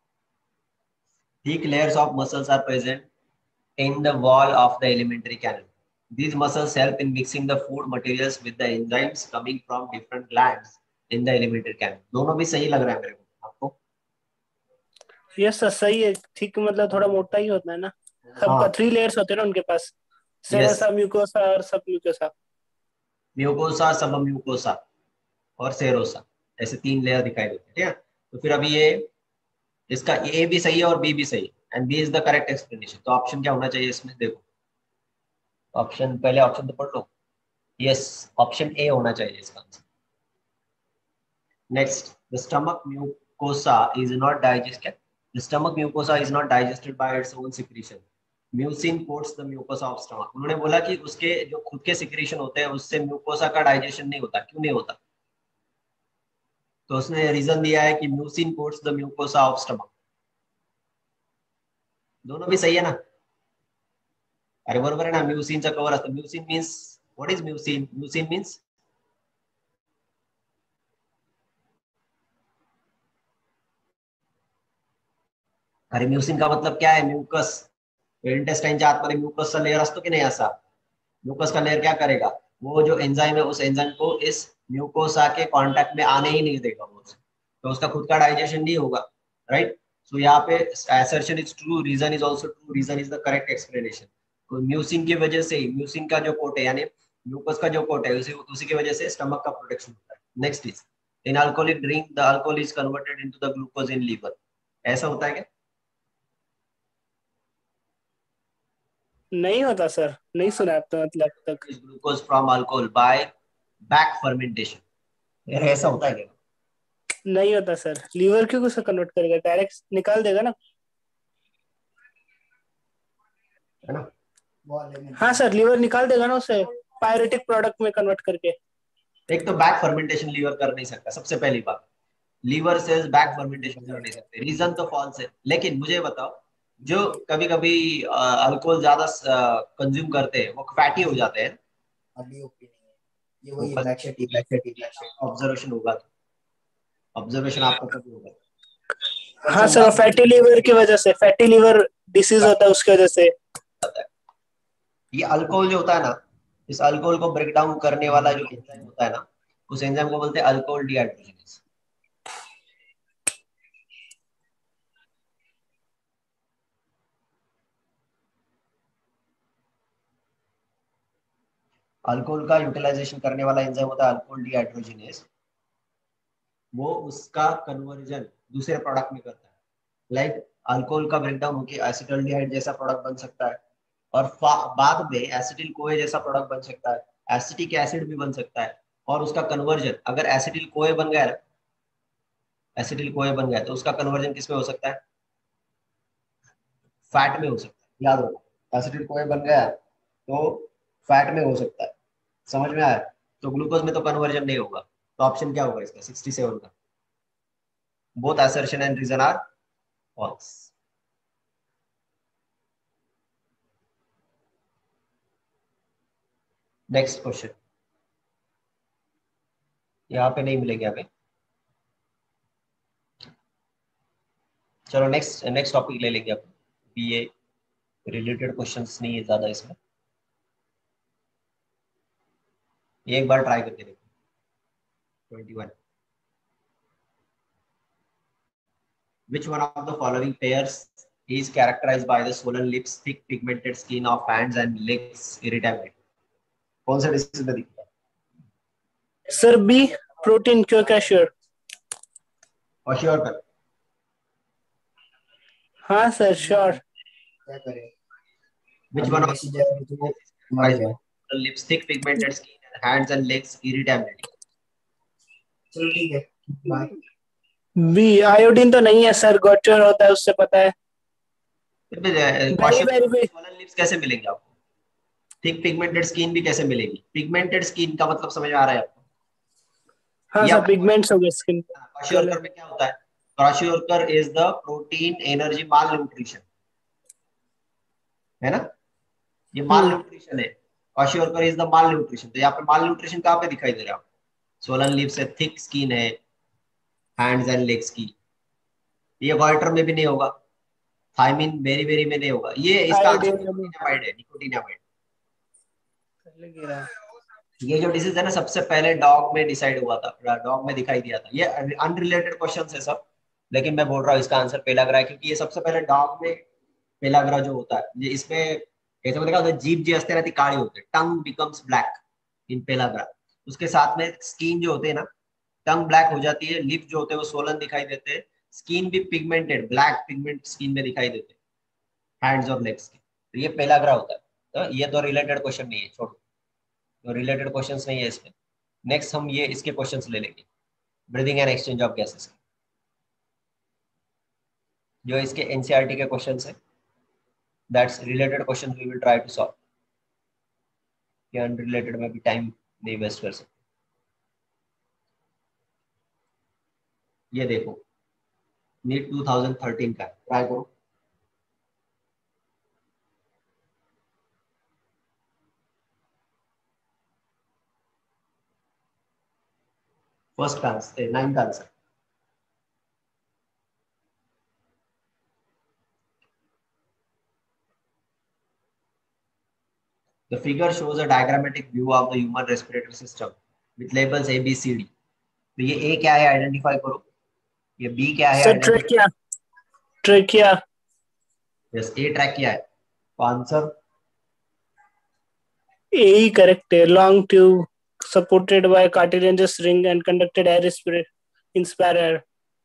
Thick layers of muscles are present in the wall of the alimentary canal. These muscles help in mixing the food materials with the enzymes coming from different glands in the alimentary canal. दोनों भी सही लग रहा है मेरे को. आपको? Yes sir सही है. ठीक, मतलब थोड़ा मोटा ही होता है ना. सबका थ्री लेयर्स होते हैं ना उनके पास. सेरोसा, म्यूकोसा और submucosa. Mucosa, submucosa और सेरोसा, ऐसे तीन लेयर दिखाई देते हैं. ठीक है. तो फिर अभी ये इसका ए भी सही है और बी भी सही है, and B is the correct explanation. तो ऑप्शन क्या होना चाहिए इसमें? देखो ऑप्शन, पहले ऑप्शन तो पढ़ लो. यस, ऑप्शन ए होना चाहिए इसका answer. Next, the stomach mucosa is not digested. The stomach mucosa is not digested by its own secretion. Mucin coats the mucosa of stomach. उन्होंने बोला कि उसके जो खुद के सिक्रीशन होते हैं उससे म्यूकोसा का डाइजेशन नहीं होता. क्यों नहीं होता? तो उसने रीजन दिया है कि mucin coats the mucosa of stomach. दोनों भी सही है ना? अरे बरोबर है ना. म्यूसिनचा कवर असतं. Mucin means, what is mucin? Mucin means अरे म्यूसिन का मतलब क्या है? म्यूकस. इंटेस्टाइनच्या आतमध्ये म्यूकसचा लेयर असतो की नाही असा. म्यूकस का लेयर क्या करेगा? वो जो एंजाइम है उस एंजाइम को इस म्यूकोसा के कांटेक्ट में आने ही नहीं देगा वो, तो उसका खुद का डाइजेशन नहीं होगा. राइट. सो यहाँ पे assertion is true, reason is also true, reason is the correct explanation. तो म्यूसिन की वजह से, म्यूसिन का जो कोट है यानी म्यूकस का जो कोट है उसी उसी की वजह से स्टमक का प्रोटेक्शन होता है. Next is, in alcoholic drink the alcohol is converted into the glucose in liver. ऐसा होता है क्या? नहीं होता सर, नहीं सुना अब तो मतलब तक. Glucose from alcohol by back fermentation. यार ऐसा होता है क्या? नहीं होता सर. लीवर क्यों उसे कन्वर्ट करेगा? डायरेक्ट निकाल देगा ना. है ना? हाँ सर, लीवर निकाल देगा ना उसे पायरेटिक प्रोडक्ट में कन्वर्ट करके. एक तो बैक फर्मेंटेशन लीवर कर नहीं सकता. सबसे पहली बात, लीवर सेल्स बैक फर्मेंटेशन कर नहीं सकते. रीजन तो फॉल्स है. लेकिन मुझे बताओ, जो कभी कभी अल्कोहल ज्यादा कंज्यूम करते हैं वो फैटी हो जाते हैं. अभी ओके नहीं है ये. वही ब्लैक शेटी ब्लैक शेटी ब्लैक शेटी. ऑब्जर्वेशन होगा तो ऑब्जर्वेशन आपका कभी होगा. हाँ सर, फैटी लीवर की वजह से, फैटी लीवर डिसीज होता है उसकी वजह से. ये अल्कोहल जो होता है ना, इस अल्कोहल को ब्रेक डाउन करने वाला जो एंजाइम होता है ना, उस एंजाइम को बोलते हैं अल्कोहल डिहाइड्रोजिनेज। अल्कोहल का यूटिलाइजेशन करने वाला एंजाइम होता है अल्कोहल डिहाइड्रोजिनेज। वो उसका कन्वर्जन दूसरे प्रोडक्ट में करता है, लाइक अल्कोहल का ब्रेकडाउन होकर एसिटल्डिहाइड जैसा प्रोडक्ट बन सकता है, और बाद में एसिटिल कोए जैसा प्रोडक्ट बन सकता है, एसिटिक एसिड भी बन सकता है। और उसका कन्वर्जन अगर एसिटिल कोए बन गया ना, एसिटिल कोए बन गया तो उसका कन्वर्जन किस में हो सकता है? फैट में हो सकता है। याद रखो, एसिटिल कोए बन गया तो फैट में हो सकता है। समझ में आया? तो ग्लूकोज में तो कन्वर्जन नहीं होगा, तो ऑप्शन क्या होगा इसका सिक्सटी सेवन का? Both assertion and reason are false. Next question, यहाँ पे नहीं मिलेगी हमें। चलो नेक्स्ट नेक्स्ट टॉपिक ले लेंगे अपन। ये रिलेटेड क्वेश्चंस नहीं है ज्यादा इसमें, ये एक बार ट्राई करके देखो। Twenty one, which one of the following pairs is characterized by the swollen lips, thick pigmented skin of hands and legs, irritability? कौन सा डिसीज में दिखता है? सर बी, प्रोटीन क्यों कैशियर। और श्योर कर। हाँ सर श्योर। क्या करें? Which अभी one of मैसेज आया है तो मर the गया। lips, thick pigmented skin, hands and legs, irritability? चलो ठीक है, बाय। बी, आयोडीन तो नहीं है सर, गॉटर होता है उससे पता है। क्वेश्चन स्वोलन लिप्स कैसे मिलेंगे आपको? थिक पिगमेंटेड स्किन भी कैसे मिलेगी? पिगमेंटेड स्किन का मतलब समझ में आ रहा है आपको? हाँ सर, पिगमेंट्स हो गए स्किन पे। क्वाशियोर्कर में क्या होता है? Kwashiorkor is the protein energy malnutrition, है ना? ये माल न्यूट्रिशन है। Kwashiorkor is the malnutrition. तो यहाँ पे माल न्यूट्रिशन कहाँ पे दिखाई दे रहा है? स्वोलन लिप्स है, थिक स्किन है, हैंड्स एंड लेग्स की। ये गॉइटर में भी नहीं होगा, थायमिन बेरी बेरी में नहीं होगा। ये इसका आंसर निकोटिनामाइड है, निकोटिनामाइड। ये जो डिसीज है ना, सबसे पहले डॉग में डिसाइड हुआ था, डॉग में दिखाई दिया था। ये अनरिलेटेड क्वेश्चन है सब, लेकिन मैं बोल रहा हूँ इसका आंसर पेलाग्रा है, क्योंकि ये सबसे पहले डॉग में पेलाग्रा जो होता है, ये इसमें ऐसा मतलब क्या होता है, जीभ जी हंसते रहती काली होते, tongue becomes black in pellagra. उसके साथ में स्किन जो होते हैं ना, टंग ब्लैक हो जाती है, लिप जो होते हैं वो सोलन दिखाई देते हैं, स्किन भी पिगमेंटेड ब्लैक पिगमेंट स्किन में दिखाई देते हैं, हैंड्स और लेग्स के। तो ये पेलाग्रा होता है। तो ये तो रिलेटेड क्वेश्चन नहीं है, छोड़ो, तो रिलेटेड क्वेश्चंस नहीं है इसमें। नेक्स्ट हम ये इसके क्वेश्चंस ले लेंगे, breathing and exchange of gases, जो इसके एनसीईआरटी के क्वेश्चंस है। That's related question we will try to solve. ये अनरिलेटेड में भी टाइम नहीं वेस्ट कर सकते। ये देखो, नीट टू थाउजेंड थर्टीन का, ट्राई करो। First answer, ninth answer. The figure shows a diagrammatic view of the human respiratory system with labels A, B, C, D. तो ये A क्या है आइडेंटिफाई करो, ये B क्या है sir trachea, trachea. Yes, A trachea है। तो आंसर ए ही करेक्ट है। Long tube supported by cartilaginous ring and conducted air inspire air.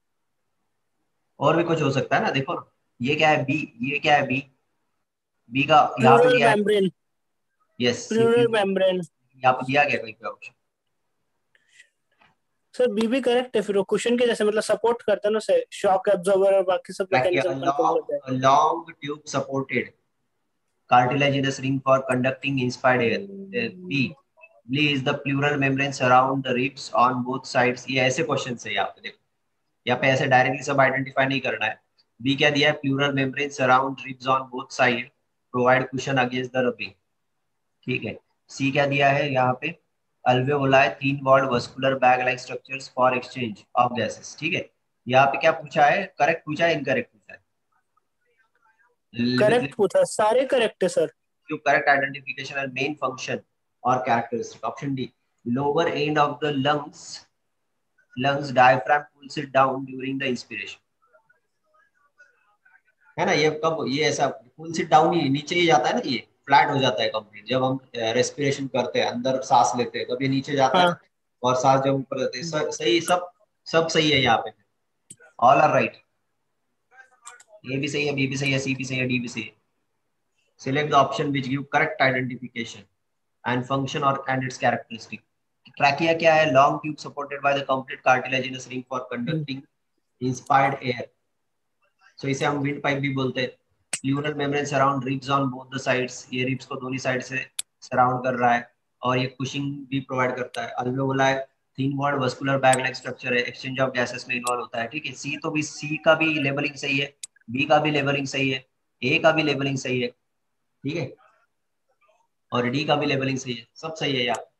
और भी कुछ हो सकता है ना, देखो ना, ये क्या है B, ये क्या है B, B का यहाँ पे प्लूरल दिया है। Membrane, yes, pleural membrane. यहाँ पे दिया गया कहीं पे ऑप्शन। सर बी भी करेक्ट है, फिर वो क्वेश्चन के जैसे मतलब सपोर्ट करता है ना उसे, शॉक एब्जॉर्बर और बाकी सब मैकेनिज्म कंट्रोल करता है। Long tube supported cartilaginous ring for conducting inspired air. B, B is the pleural membrane surround the ribs on both sides. ये ऐसे क्वेश्चन है यहाँ पे, देखो यहाँ पे ऐसे डायरेक्टली सब आइडेंटिफाई नहीं करना है। बी क्या दिया है? Pleural membrane surround ribs on both side, provide cushion against the rubbing. ठीक है। सी क्या दिया है यहाँ पे? Alveoli thin walled vascular bag like structures for exchange of gases. ठीक है। यहाँ पे क्या पूछा है? करेक्ट पूछा है, इनकरेक्ट पूछा है? करेक्ट पूछा, सारे करेक्ट है sir. correct identification and main function or characteristic. Option D, lower end of the lungs lungs diaphragm pulls it down during the inspiration, है ना। ये कब ये ऐसा pulls it down ही नीचे ही जाता है ना, ये फ्लैट हो जाता है कंप्लीट जब हम रेस्पिरेशन करते हैं, अंदर सांस लेते हैं तब ये नीचे जाता है, हाँ और सांस जब ऊपर जाते हैं। सही, सब सब सही है यहाँ पे, ऑल आर राइट। ए भी सही है, बी भी सही है, सी भी सही है, डी भी सही है। Select the option which give correct identification and function or and its characteristic. Trachea क्या है? Long tube supported by the complete cartilaginous ring for conducting inspired air. So इसे हम wind pipe भी बोलते हैं। Pleural membrane surround ribs on both the sides. ये ribs को दोनों साइड से surround कर रहा है, और ये cushioning भी provide करता है। Alveoli thin walled vascular bag like structure है, exchange of gases में involve होता है। ठीक है, C तो भी C का भी लेबलिंग सही है, B का भी लेबलिंग सही है, A का भी लेबलिंग सही है, ठीक है, और डी का भी लेबलिंग सही है, सब सही है यार।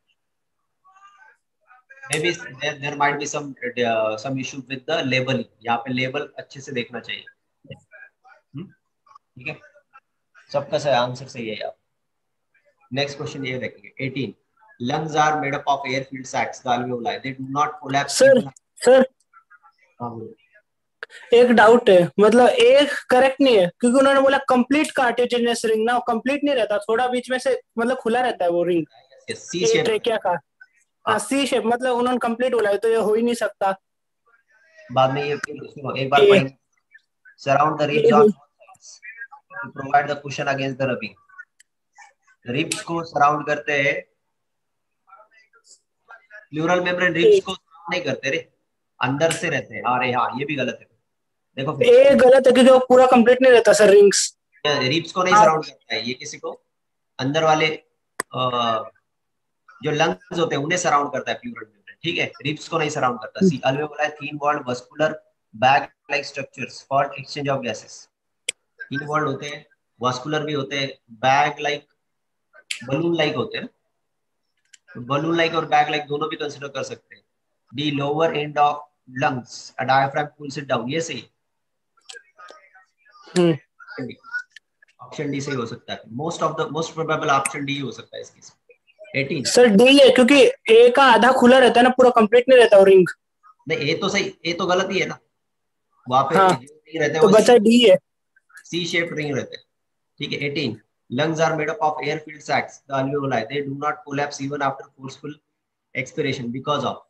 May be there there might be some some issue with the labelling, यहाँ पे लेबल अच्छे से देखना चाहिए, ठीक है। सबका सही आंसर सही है यार। नेक्स्ट क्वेश्चन ये देखेंगे अठारह। lungs are made up of air filled sacs, the alveoli, they do not collapse sir even- sir हाँ बोलो। एक डाउट है, मतलब एक करेक्ट नहीं है, क्योंकि उन्होंने बोला कंप्लीट कार्टिलेजिनस रिंग ना, कंप्लीट नहीं रहता, थोड़ा बीच में से मतलब खुला रहता है वो रिंग, Yes, C ये shape ट्रेकिया का। हाँ सी शेप, मतलब उन्होंने कंप्लीट बोला है, तो ये हो ही नहीं सकता। बाद में ये फिर सुनो एक बार ये पढ़ेंगे। Surround the ribs ये on both sides to provide the cushion against the rubbing. Ribs को सराउंड करते हैं, प्लूरल मेम्ब्रेन रिब्स को सराउंड नहीं करते रे, अंदर से रहते हैं। अरे हाँ ये भी गलत है, देखो फिर ये गलत है, क्योंकि वो पूरा कंप्लीट नहीं रहता सर रिंग्स। रिब्स को नहीं हाँ सराउंड करता है, ये किसी को अंदर वाले अ, जो लंग्स होते हैं उन्हें सराउंड करता है प्लूरल मेम्ब्रेन, ठीक है, रिब्स को नहीं सराउंड करता। सी अल्वेओलाई है thin walled vascular bag like structures for exchange of gases. Thin walled होते हैं, वस्कुलर भी होते हैं, बैग लाइक बलून लाइक होते हैं, बलून लाइक और बैग लाइक दोनों भी कंसिडर कर सकते हैं। D lower end of lungs a diaphragm pulls it down, ये सही हम्म ऑप्शन डी सही हो सकता है। Most of the most probable option D हो सकता है इसके इसमें। अठारह सर डी है, क्योंकि ए का आधा खुला रहता है ना, पूरा कंप्लीट नहीं रहता वो रिंग। नहीं, ए तो सही, ए तो गलत ही है ना, वहां पे हाँ जो रिंग रहते हैं तो वो बचा डी है। सी शेप रिंग रहते हैं, ठीक है। अठारह lungs are made up of air filled sacs, the alveoli, they do not collapse even after forceful expiration because of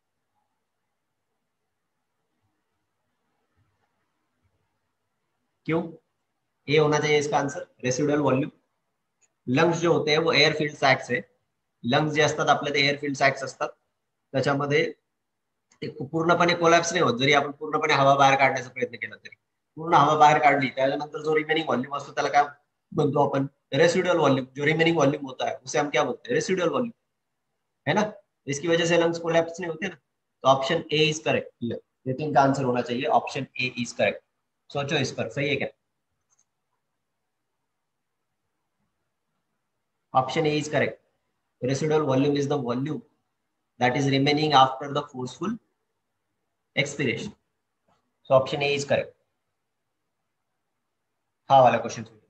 क्यों? ए होना चाहिए इसका आंसर, रेसिडुअल वॉल्यूम। लंग्स जो होते हैं वो एअर फिल्ड सॅक्स आहे, लंग्स जे असतात आपले ते एअर फिल्ड सॅक्स असतात, त्याच्यामध्ये ते पूर्णपणे कोलॅप्स नाही होत, जरी आपण पूर्णपणे हवा बाहेर काढण्याचा प्रयत्न केला तरी। पूर्ण हवा बाहेर काढली त्याच्यानंतर जो रिमेनिंग वॉल्यूम असतो त्याला काय म्हणतो आपण? Residual volume. जो रिमेनिंग वॉल्यूम होता है उसे हम क्या बोलते हैं? रेसिडुअल वॉल्यूम, है ना। इसकी वजह से लंग्स कोलैप्स नहीं होते ना, तो ऑप्शन ए इज करेक्ट। लेकिन का आंसर होना चाहिए ऑप्शन ए इज करेक्ट। सोचो इस पर, सही है क्या? Option A is correct. Residual volume is the volume that is remaining after the forceful expiration. So option A is correct. हाँ वाला क्वेश्चन सुनिए।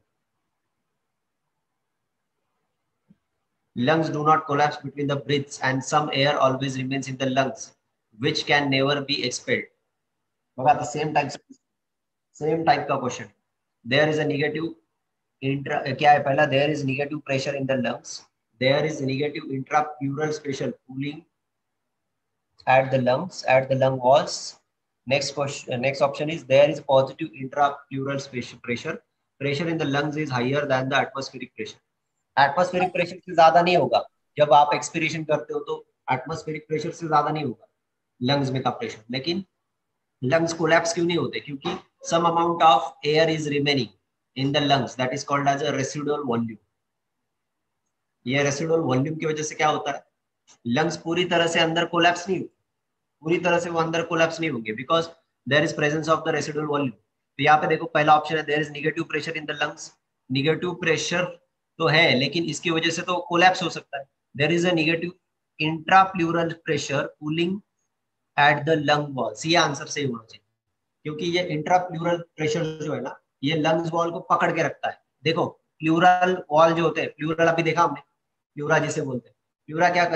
Lungs do not collapse between the breaths and some air always remains in the lungs which can never be expelled. बघा the same type same type का question. There is a negative intra क्या है पहला? There is negative pressure in the lungs. There is negative intrapleural special cooling at the lungs, at the lung walls. Next question, next option is there is positive intrapleural pressure. Pressure in the lungs is higher than the atmospheric pressure. Atmospheric pressure से ज्यादा नहीं होगा, जब आप expiration करते हो तो atmospheric pressure से ज्यादा नहीं होगा lungs में का प्रेशर। लेकिन lungs collapse क्यों नहीं होते? क्योंकि some amount of air is remaining in the lungs, that is called as a residual volume. ये residual volume की वजह से क्या होता है? लंग्स पूरी तरह से अंदर कोलैप्स नहीं, पूरी तरह से वो अंदर कोलैप्स नहीं होंगे, because there is presence of the residual volume. तो यहाँ पे देखो पहला ऑप्शन है there is negative pressure in the lungs. Negative pressure तो है लेकिन इसकी वजह से तो कोलैप्स हो सकता है। There is a negative intrapleural pressure cooling at the lung walls. ये आंसर सही होना चाहिए, क्योंकि ये इंट्राप्लूरल प्रेशर जो है ना, ये लंग्स वॉल को पकड़ के रखता है। देखो प्लूरल वॉल जो होते हैं, प्लूरल अभी देखा हमने, प्लूरा जिसे बोलते हैं, प्लूरा क्या करेंगे?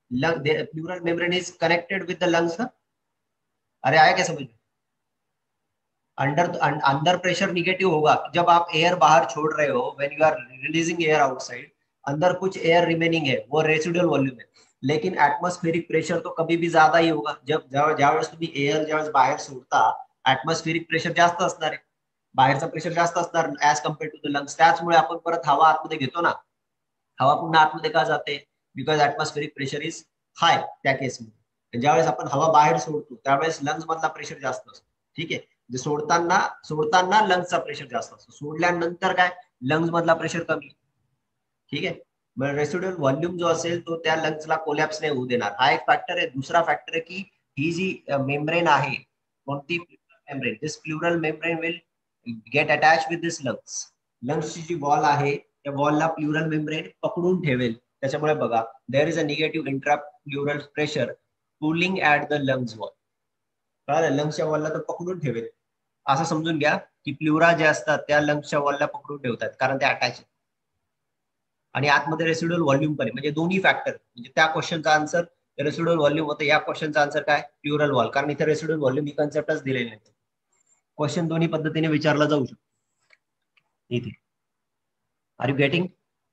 Lung pleural membrane is connected with the lungs ना। अरे आया क्या समझ में? अंडर अंदर प्रेशर निगेटिव होगा जब आप एयर बाहर छोड़ रहे हो, when you are releasing air outside, अंदर कुछ एयर रिमेनिंग है, वो रेसिडुअल वॉल्यूम है। लेकिन एटमॉस्फेरिक प्रेशर तो कभी भी ज्यादा ही होगा, जब ज्यावेळेस तुम्ही एयर ज्यावेळेस बाहेर सोडता एटमॉस्फेरिक प्रेशर जास्त असणार आहे, बाहेरचा प्रेशर जास्त असणार as compared to the lungs. त्याचमुळे आपण परत हवा आतमध्ये घेतो ना, हवा पुन्हा आतमध्ये का जाते? Because atmospheric pressure is high त्या केसमध्ये। ज्यावेळेस आपण हवा बाहेर सोडतो त्यावेळेस लंग्स मधला प्रेशर जास्त असतो, ठीक आहे। जे सोडताना सोडताना लंग्सचा प्रेशर जास्त असतो, सोडल्यानंतर काय लंग्स मधला प्रेशर कमी, ठीक आहे। मग रेसिड्युअल व्हॉल्यूम जो असेल तो त्या लंग्सला कोलॅप्स नाही होऊ देणार, हा एक फॅक्टर आहे। दुसरा फॅक्टर आहे की ही जी मेम्ब्रेन आहे, कोणती membrane, this pleural membrane will get attach with this lungs. लंग्सची जी वॉल आहे त्या वॉलला प्लुरल मेम्ब्रेन पकडून ठेवेल, त्याच्यामुळे बघा there is a negative intra pleural pressure pulling at the lungs wall. कळलं? लंग्सच्या वॉलला तर पकडून ठेवेल, असं समजून घ्या की प्लुरा जे असतात त्या लंग्सच्या वॉलला पकडून ठेवतात कारण ते अटॅच आहे, आणि आतमध्ये रेसिड्युअल व्हॉल्यूम पण आहे। म्हणजे दोन्ही फॅक्टर, म्हणजे त्या क्वेश्चनचा आन्सर रेसिड्युअल व्हॉल्यूम होतं, या क्वेश्चनचा आन्सर काय प्लुरल वॉल, कारण इथे रेसिड्युअल व्हॉल्यूम ही कन्सेप्टच दिलेली नाही। क्वेश्चन दोन्ही पद्धतीने विचारला जाऊ शकतो इथे। Are you getting?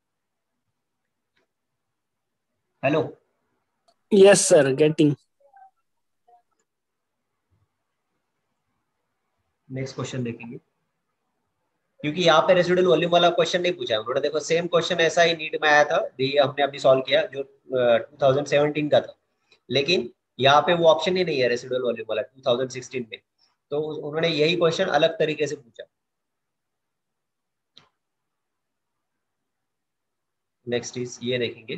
Hello? Yes sir, getting. Next question देखेंगे, क्योंकि यहाँ पे रेसिडुअल वॉल्यूम वाला क्वेश्चन नहीं पूछा है उन्होंने। देखो सेम क्वेश्चन ऐसा ही नीट में आया था, ये हमने अभी सॉल्व किया जो टू थाउजेंड सेवेंटीन का था, लेकिन यहाँ पे वो ऑप्शन ही नहीं है रेसिडुअल वॉल्यूम वाला टू थाउजेंड सिक्सटीन में, तो उन्होंने यही क्वेश्चन अलग तरीके से पूछा। नेक्स्ट इज ये देखेंगे,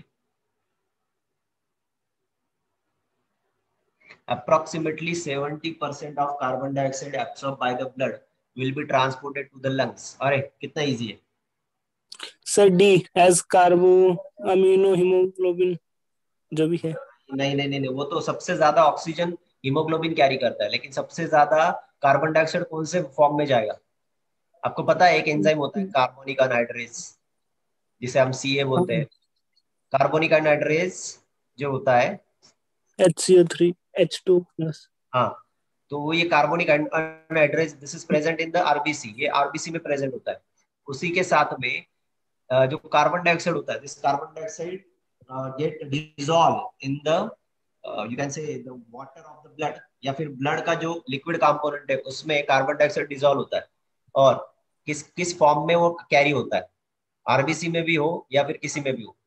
approximately seventy percent of carbon dioxide absorbed by the blood will be transported to the lungs। अरे कितना इजी है sir. D as carbo amino haemoglobin जो भी है। नहीं नहीं नहीं नहीं, वो तो सबसे ज्यादा ऑक्सीजन हीमोग्लोबिन कैरी करता है, लेकिन सबसे ज्यादा कार्बन डाइऑक्साइड कौन से फॉर्म में जाएगा? आपको पता है एक एंजाइम होता है कार्बोनिक अनहाइड्रेज, जिसे हम सीए बोलते हैं। कार्बोनिक अनहाइड्रेज जो होता है H C O three H two plus. हाँ, तो वो ये carbonic anhydrase this is present in the RBC, ये आरबीसी में प्रेजेंट होता है। उसी के साथ में जो कार्बन डाइऑक्साइड होता है, this carbon dioxide get dissolve in the you can say the water of the blood, या फिर ब्लड का जो लिक्विड कंपोनेंट है उसमें कार्बन डाइऑक्साइड डिसॉल्व होता है। और किस किस फॉर्म में वो कैरी होता है? आरबीसी में भी हो या फिर किसी में भी हो,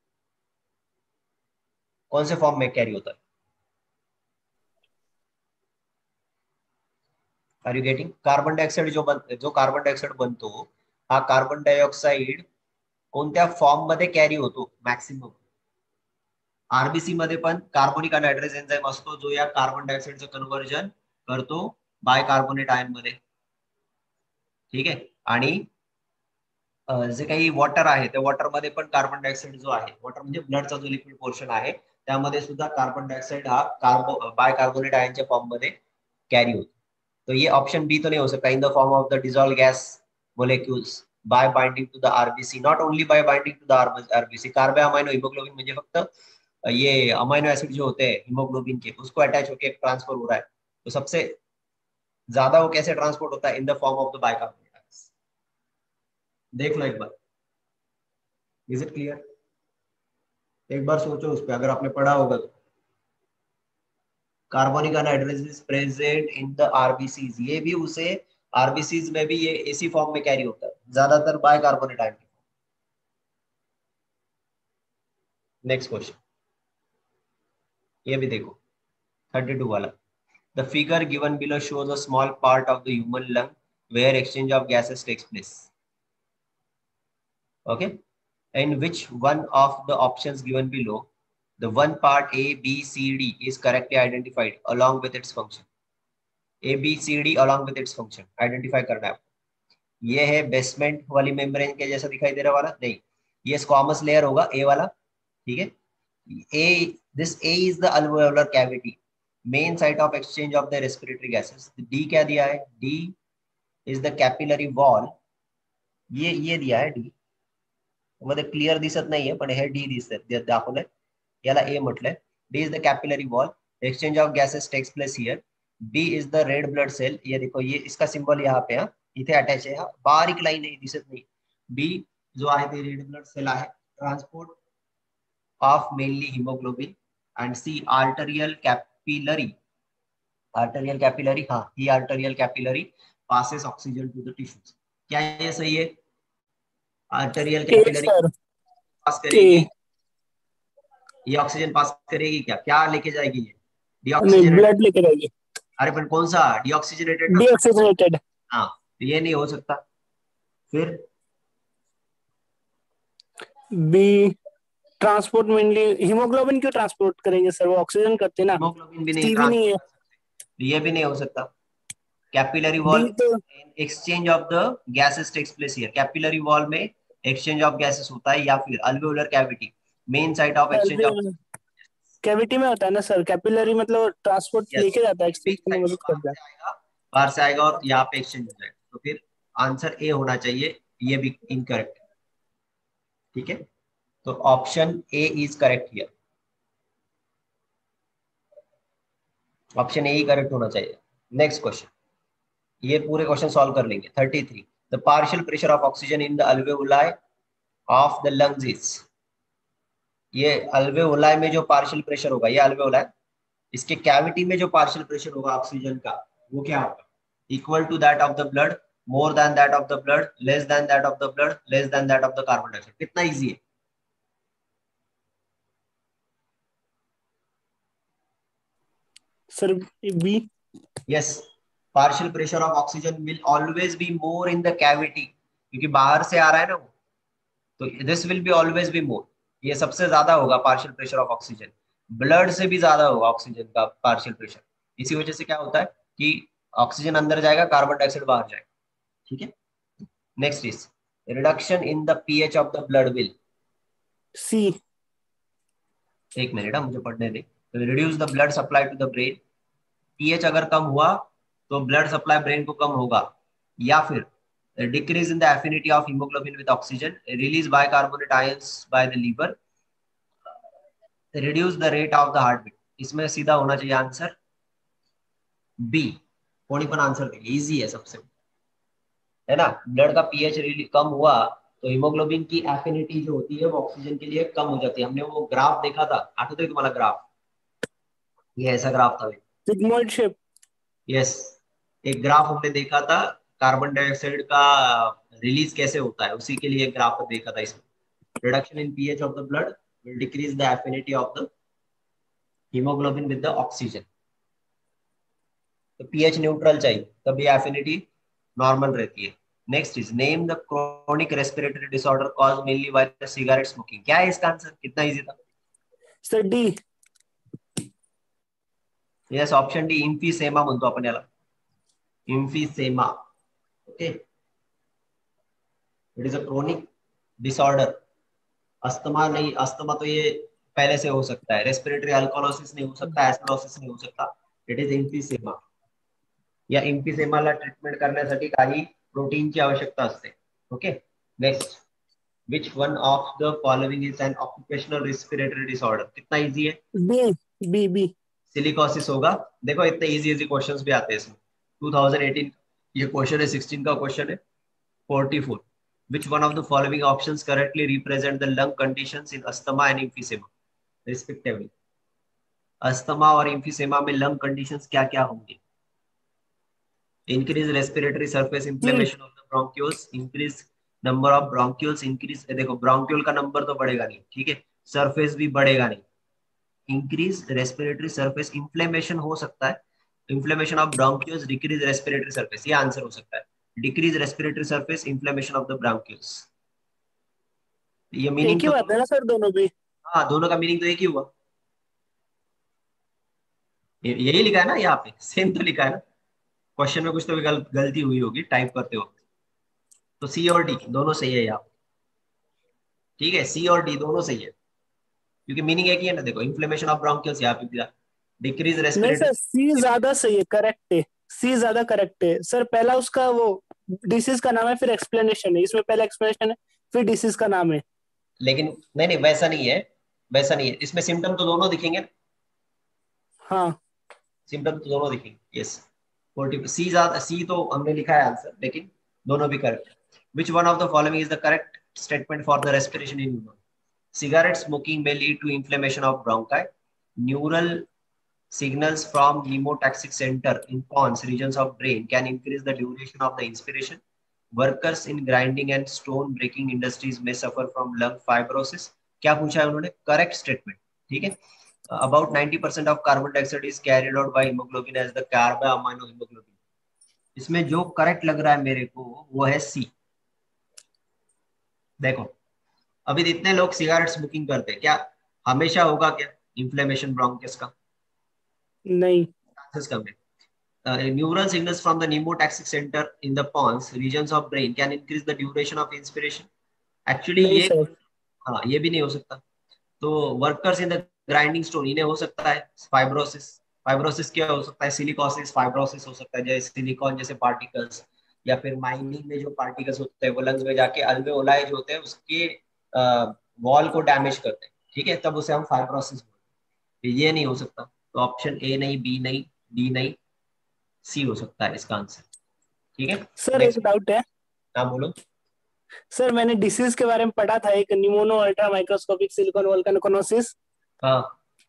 कौन से फॉर्म में कैरी होता है? Are you getting? Carbon dioxide जो बन जो कार्बन डायऑक्साइड बनतो, हा कार्बन डायऑक्साइड कोणत्या फॉर्म मध्ये कॅरी होतो? मॅक्सिमम आरबीसी मध्ये पण कार्बोनिक अनहाइड्रेज एन्झाइम असतो जो या कार्बन डायऑक्साइडचं कन्व्हर्जन करतो बायकार्बोनेट आयन मध्ये, ठीक आहे। आणि जे काही वॉटर आहे त्या वॉटर मध्ये पण कार्बन डायऑक्साइड जो आहे, वॉटर म्हणजे ब्लडचा जो लिक्विड पोर्शन आहे त्यामध्ये सुद्धा कार्बन डायऑक्साइड हा कार्बो बायकार्बोनेट आयनच्या फॉर्म मध्ये कॅरी होतो। तो ये ऑप्शन बी तो नहीं हो सकता, in the form of the dissolve gas molecules by binding to the RBC, not only by binding to the RBC. Carbo amino haemoglobin म्हणजे फक्त ये अमाइनो एसिड जो होते हैं हीमोग्लोबिन के, उसको अटैच होकर ट्रांसफर हो रहा है, तो सबसे ज्यादा वो कैसे ट्रांसपोर्ट होता है? In the form of the bicarbonate. देख लो एक बार, इज इट क्लियर? एक बार सोचो उस पर, अगर आपने पढ़ा होगा तो। Carbonic anhydrase is present in the RBCs, ये भी उसे आरबीसीज में भी ये इसी फॉर्म में कैरी होता है, ज्यादातर बायकार्बोनेट आयन। नेक्स्ट क्वेश्चन ये भी देखो, थर्टी टू वाला। The figure given below shows a small part of the human lung where exchange of gases takes place. Okay, in which one of the options given below the one part A, B, C, D is correctly identified along with its function? A, B, C, D along with its function identify करना है आपको। ये है basement वाली membrane के जैसा दिखाई दे रहा वाला नहीं, ये स्क्वामस लेयर होगा ए वाला, ठीक है। A, this A is the alveolar cavity, main site of exchange of the respiratory gases। D क्या दिया है? D is the capillary wall, ये ये दिया है D मध्ये क्लिअर दिसत नाहीये पण हे डी दिसत दाखवलंय, याला ए म्हटलंय। D is the capillary wall. Exchange of gases takes place here. B is the red blood cell. ये देखो ये इसका सिंबल यहाँ पे है, इथे अटैच है, बारीक लाइन नहीं दिसत नहीं. B जो आहे ते रेड ब्लड सेल आहे, transport of mainly haemoglobin. And C arterial capillary. Arterial capillary, हाँ ही arterial capillary passes oxygen to the tissues. क्या ये सही है? आर्टेरियल कैपिलरी पास करेगी, ये ऑक्सीजन पास करेगी क्या? क्या लेके जाएगी ये? डीऑक्सीजनेटेड ब्लड लेके जाएगी. अरे पर कौन सा? डीऑक्सीजनेटेड. डीऑक्सीजनेटेड. हाँ तो ये नहीं हो सकता. फिर बी ट्रांसपोर्ट मेनली हीमोग्लोबिन क्यों ट्रांसपोर्ट करेंगे सर? वो ऑक्सीजन करते हैं ना. हीमोग्लोबिन भी सी नहीं, भी नहीं है. ये भी नहीं हो सकता. Capillary wall, exchange of the gases takes place here. Capillary wall में एक्सचेंज ऑफ गैसेस होता है, या फिर alveolar cavity main site of exchange of cavity में होता है ना सर. कैपिलरी मतलब ट्रांसपोर्ट Yes. लेके जाता है, एक्सचेंज में मदद करता है. बाहर से आएगा और यहाँ पे एक्सचेंज हो जाएगा. तो फिर आंसर ए होना चाहिए, ये भी इनकरेक्ट. ठीक है, तो option A is correct here. Option A ही करेक्ट होना चाहिए. नेक्स्ट क्वेश्चन, ये पूरे क्वेश्चन सॉल्व कर लेंगे. Thirty three, the partial pressure of oxygen in the alveoli of the lungs is. ये अल्वेओलाई में जो पार्शियल प्रेशर होगा, ये अल्वेओलाई, इसके कैविटी में जो पार्शियल प्रेशर होगा ऑक्सीजन का, वो क्या होगा? Equal to that of the blood, more than that of the blood, less than that of the blood, less than that of the carbon dioxide. कितना इजी है. Sir B. Yes, partial pressure of oxygen will always be more in the cavity, क्योंकि बाहर से आ रहा है ना वो, तो this will be always be more. ये सबसे ज्यादा होगा partial pressure of oxygen, blood से भी ज्यादा होगा ऑक्सीजन का पार्शियल प्रेशर. इसी वजह से क्या होता है कि ऑक्सीजन अंदर जाएगा, कार्बन डाइऑक्साइड बाहर जाएगा. ठीक है, next is reduction in the pH of the blood will. C. एक मिनट मुझे पढ़ने दे. Reduce the blood supply to the brain. PH अगर कम हुआ तो ब्लड सप्लाई ब्रेन को कम होगा. या फिर decrease in the affinity of haemoglobin with oxygen, release bicarbonate ions by the liver, reduce the rate of the heart beat. इसमें सीधा होना चाहिए आंसर बी. कोई पण आंसर देंगे, इजी है सबसे, है ना. ब्लड का पीएच कम हुआ तो हीमोग्लोबिन की एफिनिटी जो होती है वो ऑक्सीजन के लिए कम हो जाती है. हमने वो ग्राफ देखा था, आठवत है तुम्हाला ग्राफ? ये ऐसा ग्राफ था. Sigmoid shape. यस, एक ग्राफ हमने देखा था, कार्बन डाइऑक्साइड का रिलीज कैसे होता है, उसी के लिए एक ग्राफ देखा था. इसमें reduction in pH of the blood will decrease the affinity of the haemoglobin with the oxygen. तो पीएच न्यूट्रल चाहिए, तभी एफिनिटी नॉर्मल रहती है. Next is name the chronic respiratory disorder cause mainly by the cigarette smoking. क्या है इसका answer? कितना easy था sir? D. Yes, option D, emphysema म्हणतो आपण याला, emphysema. Okay, it is a chronic disorder. Asthma नहीं, अस्थमा तो ये पहले से हो सकता है. रेस्पिरेटरी अल्कोलोसिस नहीं हो सकता, एस्मोसिस नहीं हो सकता. It is emphysema. या इम्फिसेमाला ट्रीटमेंट करण्यासाठी काही प्रोटीनची आवश्यकता असते. Okay, next, which one of the following is an occupational respiratory disorder. कितना इजी है? बी. बी. बी. सिलिकोसिस होगा. देखो इतने इजी इजी क्वेश्चंस भी आते हैं इसमें. टू थाउजेंड एटीन ये क्वेश्चन है, सिक्सटीन का क्वेश्चन है. Forty four, which one of the following options correctly represent the lung conditions in asthma and emphysema respectively. Asthma और emphysema में lung conditions क्या क्या होंगे? Increase respiratory surface inflammation of the bronchioles, increase number of bronchioles, increase, देखो bronchiole का number तो बढ़ेगा नहीं, ठीक है, सरफेस भी बढ़ेगा नहीं. इंक्रीज रेस्पिरेटरी सरफेस इंफ्लेमेशन हो सकता है, inflammation of bronchioles, decrease respiratory surface, ये आंसर हो सकता है. Decrease respiratory surface, inflammation of the bronchioles. ये मीनिंग एक ही बात है ना सर दोनों भी? हाँ, दोनों का मीनिंग तो एक ही हुआ. यही लिखा है ना यहाँ पे, सेम तो लिखा है ना. क्वेश्चन में कुछ तो गल, गलती हुई होगी टाइप करते वक्त. तो सी और डी दोनों सही है यहाँ. ठीक है, सी और डी दोनों सही है, क्योंकि मीनिंग एक ही है ना. देखो, इन्फ्लेमेशन ऑफ ब्रोंकियल्स यहाँ पे दिया, डिक्रीज रेस्पिरेटरी. नहीं सर, सी ज्यादा सही है, करेक्ट है. सी ज्यादा करेक्ट है सर. पहला उसका वो डिसीज का नाम है, फिर एक्सप्लेनेशन है. इसमें पहला एक्सप्लेनेशन है, फिर डिसीज का नाम है. लेकिन नहीं नहीं, वैसा नहीं है, वैसा नहीं है. इसमें सिम्टम तो दोनों दिखेंगे. हाँ सिम्टम तो दोनों दिखेंगे। यस, फोर्टी सी ज्यादा, सी तो हमने लिखा है आंसर, लेकिन दोनों भी करेक्ट है। Which one of the following is the correct statement for the respiration in human? Cigarette smoking may lead to inflammation of bronchi. Neural signals from pneumothoracic center in pons regions of brain can increase the duration of the inspiration. Workers in grinding and stone breaking industries may suffer from lung fibrosis. क्या पूछा है उन्होंने? Correct statement. ठीक है। About ninety percent of carbon dioxide is carried out by hemoglobin as the कार्बोअमाइनो इसमें जो correct लग रहा है मेरे को वो है सी। देखो, अभी इतने लोग सिगरेट स्मोकिंग करते हैं, क्या हमेशा होगा क्या इन्फ्लेमेशन ब्रोंकियस का? नहीं चांसेस कम है। Uh, neural signals from the pneumothoracic center in the pons regions of brain can increase the duration of inspiration. Actually नहीं ये, सर। हाँ ये भी नहीं हो सकता। तो workers in the grinding stone, इन्हें हो सकता है फाइब्रोसिस। फाइब्रोसिस क्या हो सकता है? सिलिकोसिस फाइब्रोसिस हो सकता है, जैसे सिलिकॉन जैसे पार्टिकल्स, या फिर माइनिंग में जो पार्टिकल्स होते हैं वो लंग्स में जाके अल्वेओलाई जो होते हैं उसके वॉल को डैमेज करते हैं। ठीक है, तब उसे हम फाइब्रोसिस बोलते हैं। ये नहीं हो सकता, तो ऑप्शन ए नहीं, बी नहीं, डी नहीं, सी हो सकता है इसका आंसर। ठीक है, सर एक नेक्स्ट। डाउट है। हाँ बोलो। सर मैंने डिसीज के बारे में पढ़ा था, एक pneumono ultra microscopic silicon volcanosis. हाँ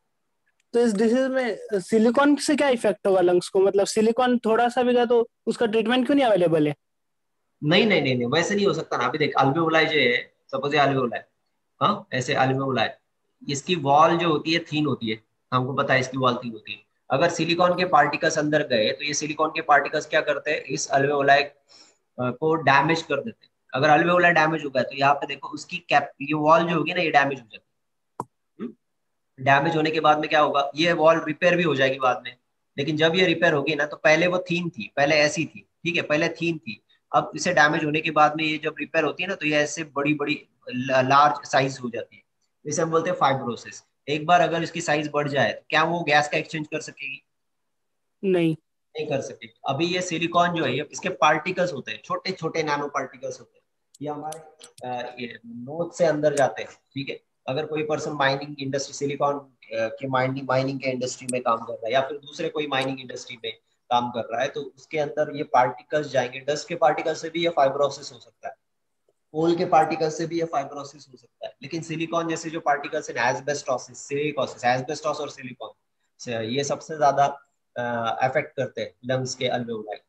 तो इस डिसीज में सिलिकॉन से क्या इफेक्ट होगा लंग्स को? मतलब सिलिकॉन थोड़ा सा भी गया तो उसका ट्रीटमेंट क्यों नहीं अवेलेबल है? नहीं नहीं नहीं नहीं, वैसे नहीं हो सकता ना। अभी देख, अल्वेओलाई जो है, सपोज ये अल्वेओलाई, हाँ ऐसे अल्वेओलाई, इसकी वॉल जो होती है थीन होती है, हमको पता है इसकी वॉल थीन होती है। अगर सिलिकॉन के पार्टिकल्स अंदर गए तो ये सिलिकॉन के पार्टिकल्स क्या करते हैं? इस अल्वेओलाई को डैमेज कर देते हैं। अगर अल्वेओलाई डैमेज हो गया तो यहाँ पे देखो उसकी कैप, ये वॉल जो होगी ना ये डैमेज हो जाती है। डैमेज होने के बाद में क्या होगा? ये वॉल रिपेयर भी हो जाएगी बाद में, लेकिन जब ये रिपेयर होगी ना तो पहले वो थीन थी, पहले ऐसी थी, ठीक है, पहले थीन थी। अब इसे डैमेज होने के बाद में ये जब रिपेयर होती है ना तो ये ऐसे बड़ी बड़ी लार्ज साइज हो जाती है। इसे हम बोलते हैं फाइब्रोसिस। एक बार अगर इसकी साइज बढ़ जाए तो क्या वो गैस का एक्सचेंज कर सकेगी? नहीं। नहीं कर सकेगी। अभी ये सिलिकॉन जो है ये इसके पार्टिकल्स होते हैं, छोटे छोटे नैनो पार्टिकल्स होते हैं, ये हमारे अ, ये नोज से अंदर जाते हैं। ठीक है, अगर कोई पर्सन माइनिंग इंडस्ट्री, सिलिकॉन के माइनिंग माइनिंग के इंडस्ट्री में काम कर रहा है या फिर दूसरे कोई माइनिंग इंडस्ट्री में काम कर रहा है तो उसके अंदर ये पार्टिकल्स जाएंगे। डस्ट के पार्टिकल से भी ये फाइब्रोसिस हो सकता है, कोल के पार्टिकल से भी ये फाइब्रोसिस हो सकता है। लेकिन सिलिकॉन जैसे जो पार्टिकल्स हैं, एस्बेस्टोसिस, सिलिकॉसिस, एस्बेस्टोस और सिलिकॉन, ये सबसे ज्यादा अफेक्ट करते हैं लंग्स के अल्वेओलाई।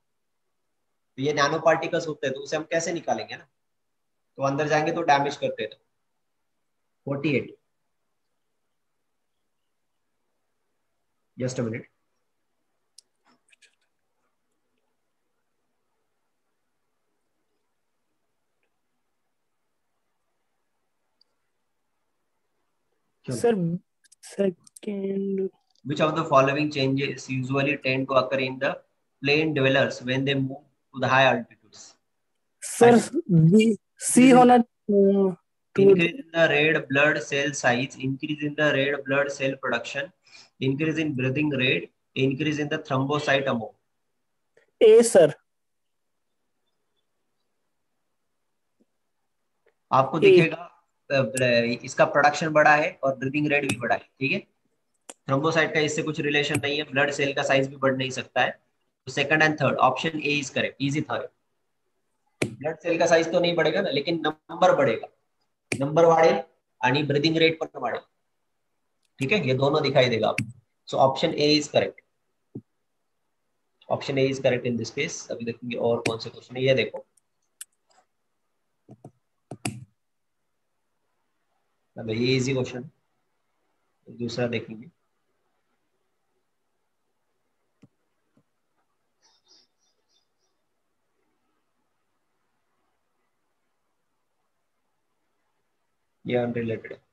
तो ये नैनो पार्टिकल्स होते हैं, तो उसे हम कैसे निकालेंगे ना? तो अंदर जाएंगे तो डैमेज करते हैं। Forty eight, just a minute. Sir second. Which of the following changes usually tend to occur in the plain dwellers when they move to the high altitudes? Sir B C Increase in होना। the, two. increase in the red blood cell size, increase in the red blood cell production, increase in breathing rate, increase in the thrombocyte amount. A sir. आपको A. दिखेगा अ, इसका production बढ़ा है और breathing rate भी बढ़ा है। ठीक है, थ्रोम्बोसाइट का इससे कुछ रिलेशन नहीं है, ब्लड सेल का साइज भी बढ़ नहीं सकता है। तो second and third option A is correct, easy था। ब्लड सेल का साइज तो नहीं बढ़ेगा ना, लेकिन नंबर बढ़ेगा, नंबर वाढेल आणि ब्रीदिंग रेट पण वाढेल। ठीक है, ये दोनों दिखाई देगा आपको। So option A is correct, option A is correct in this case. अभी देखेंगे और कौन से क्वेश्चन है, ये देखो। अब ये इजी क्वेश्चन, दूसरा देखेंगे। ये अनरिलेटेड है,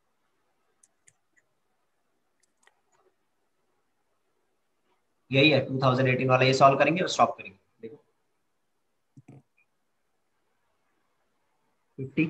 यही है टू थाउजेंड एटीन वाला। ये सॉल्व करेंगे और स्टॉप करेंगे। देखो फिफ्टी,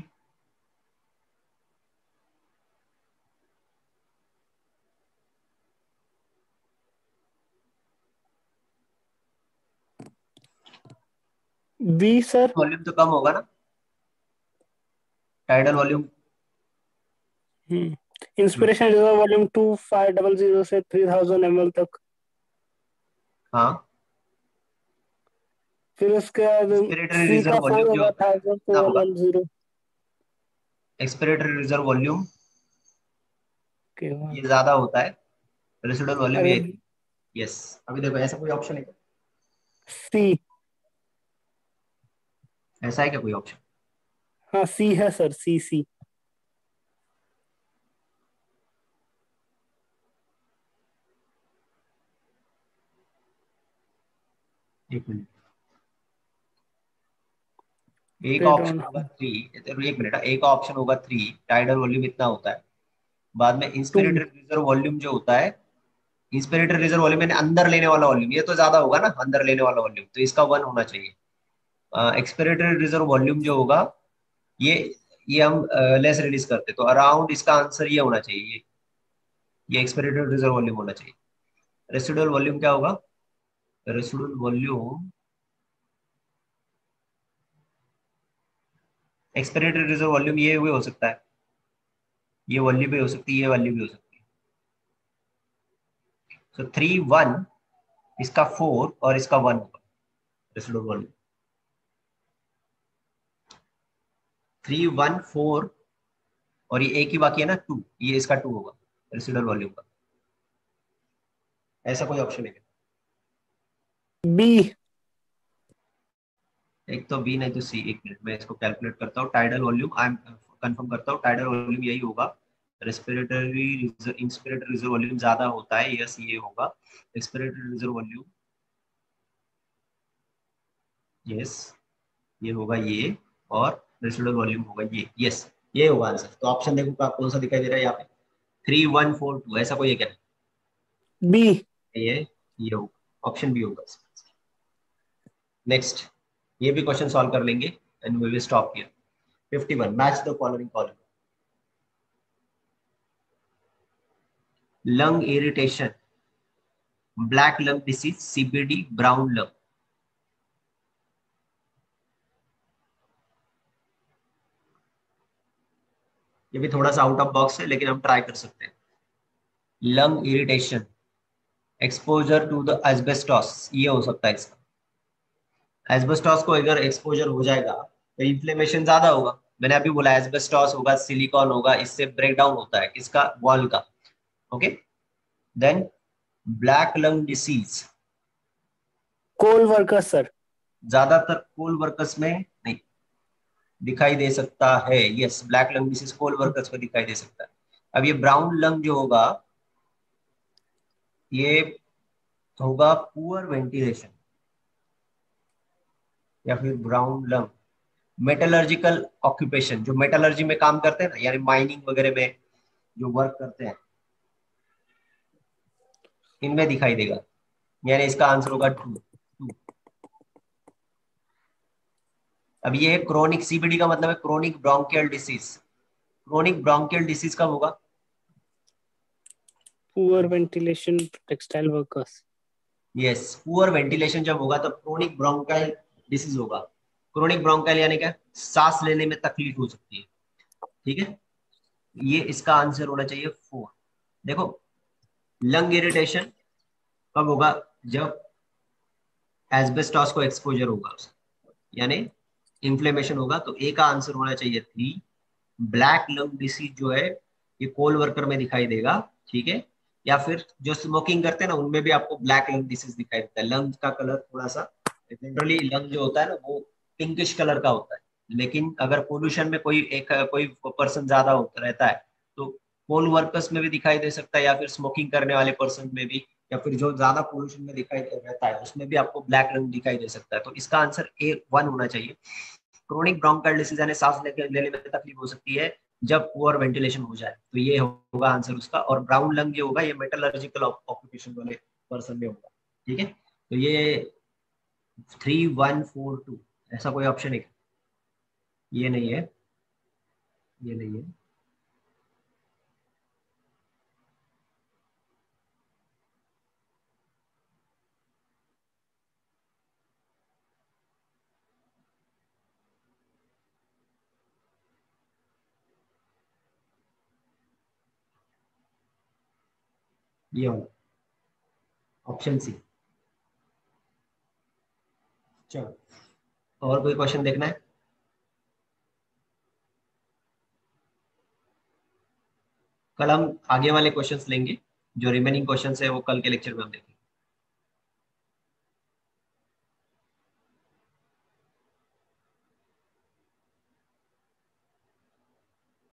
बी सर। वॉल्यूम तो कम होगा ना, tidal volume. Hmm inspiration reserve volume two five double zero से थ्री थाउजेंड एम एल तक। हाँ, फिर उसके बाद एक्सपिरेटरी सी का रिजर्व फोर वॉल्यूम जो होगा होता है थाउजेंड कितना टू होगा? One zero expiratory reserve volume के ये बाद। ज्यादा होता है, रेसिडुअल वॉल्यूम अरे ये। यस, अभी देखो ऐसा कोई ऑप्शन है क्या? सी। ऐसा है क्या कोई ऑप्शन? हाँ सी है सर, सी सी। एक मिनट, एक स्प्रेड ऑप्शन ऑन। होगा थ्री। एक मिनट, एक ऑप्शन होगा थ्री, टाइडल वॉल्यूम इतना होता है। बाद में टू। इंस्पिरेटरी रिजर्व वॉल्यूम जो होता है, इंस्पिरेटरी रिजर्व वॉल्यूम यानी अंदर लेने वाला वॉल्यूम, ये तो ज्यादा होगा ना, अंदर लेने वाला वॉल्यूम, तो इसका वन होना चाहिए। एक्सपिरेटरी रिजर्व वॉल्यूम जो होगा ये ये हम लेस रिलीज करते, तो अराउंड इसका आंसर ये होना चाहिए, ये ये एक्सपिरेटरी रिजर्व वॉल्यूम होना चाहिए। रेसिडुअल वॉल्यूम क्या होगा? Residual volume, expiratory reserve volume ये भी हो सकता है, ये वॉल्यूम भी हो सकती है, ये वॉल्यूम भी हो सकती है। सो थ्री वन, इसका फोर और इसका वन होगा residual volume. Three one four और ये एक ही बाकी है ना, टू, ये इसका टू होगा रेसिडुअल वॉल्यूम का। ऐसा कोई ऑप्शन है क्या? बी। एक तो बी नहीं तो सी। एक मिनट मैं इसको कैलकुलेट करता हूँ। Tidal volume I am confirm करता हूँ, टाइडल वॉल्यूम यही होगा। रेस्पिरेटरी इंस्पिरेटरी रिजर्व वॉल्यूम ज्यादा होता है, यस ये होगा। एक्सपिरेटरी रिजर्व वॉल्यूम, यस ये होगा ये। और रेसिडुअल वॉल्यूम होगा ये, यस ये होगा आंसर। तो ऑप्शन देखो का कौन सा दिखाई दे रहा है यहाँ पे, थ्री वन फोर टू, ऐसा कोई है क्या? बी। ये ये होगा, ऑप्शन बी होगा। नेक्स्ट, ये भी क्वेश्चन सॉल्व कर लेंगे and we will stop here. Fifty one, match the following column. Lung irritation, black lung disease, CBD, brown lung. ये भी थोड़ा सा आउट ऑफ बॉक्स है लेकिन हम ट्राई कर सकते हैं। Lung irritation, exposure to the asbestos, ये हो सकता है इसका। एस्बेस्टॉस को अगर एक्सपोजर हो जाएगा तो इन्फ्लेमेशन ज्यादा होगा। मैंने अभी बोला एस्बेस्टॉस होगा, सिलिकॉन होगा, इससे ब्रेक डाउन होता है किसका, वॉल का। Okay, then black lung disease, coal worker sir. ज्यादातर कोल वर्कर्स में नहीं दिखाई दे सकता है। Yes, black lung disease coal workers में दिखाई दे सकता है। अब ये ब्राउन लंग जो होगा, ये होगा पुअर वेंटिलेशन, या फिर ब्राउन लंग मेटलर्जिकल ऑक्यूपेशन, जो मेटलर्जी में काम करते हैं ना, यानी माइनिंग वगैरह में जो वर्क करते हैं, इनमें दिखाई देगा। यानी इसका आंसर होगा टू टू। अब ये क्रोनिक सीबीडी का मतलब है chronic bronchial disease. Chronic bronchial disease कब होगा? Poor ventilation textile workers. Yes, poor ventilation जब होगा तब क्रोनिक ब्रोंकाइल डिसीज होगा। क्रोनिक ब्रोंकाइल यानी क्या, सांस लेने में तकलीफ हो सकती है। ठीक है, ये इसका आंसर होना चाहिए फोर। देखो, लंग इरिटेशन कब होगा? जब एस्बेस्टॉस को एक्सपोजर होगा उसे, यानी इन्फ्लेमेशन होगा। तो ए का आंसर होना चाहिए थ्री। ब्लैक लंग डिसीज जो है ये कोल वर्कर में दिखाई देगा, ठीक है। या फिर जो स्मोकिंग करते हैं ना, उनमें भी आपको ब्लैक लंग डिसीज दिखाई देता है। लंग का कलर थोड़ा सा, जनरली लंग जो होता है ना वो पिंकिश कलर का होता है। लेकिन अगर पोल्यूशन में कोई एक कोई पर्सन ज्यादा होता रहता है तो कोल वर्कर्स में भी दिखाई दे सकता है, या फिर स्मोकिंग करने वाले पर्सन में भी, या फिर जो ज्यादा पोल्यूशन में दिखाई रहता है उसमें भी आपको ब्लैक रंग दिखाई दे सकता है। तो इसका आंसर ए वन होना चाहिए। क्रोनिक ब्रोंकाइल डिसीज यानी सांस लेके लेने में तकलीफ हो सकती है जब पुअर वेंटिलेशन हो जाए, तो ये होगा आंसर उसका। और ब्राउन लंग जो होगा ये मेटलर्जिकल ऑक्यूपेशन वाले पर्सन में होगा। ठीक है, तो ये थ्री वन फोर टू, ऐसा कोई ऑप्शन है? ये नहीं है, ये नहीं है। ये वाला ऑप्शन सी। चलो और कोई क्वेश्चन देखना है? कल हम आगे वाले क्वेश्चंस लेंगे, जो रिमेनिंग क्वेश्चंस है वो कल के लेक्चर में हम देखेंगे।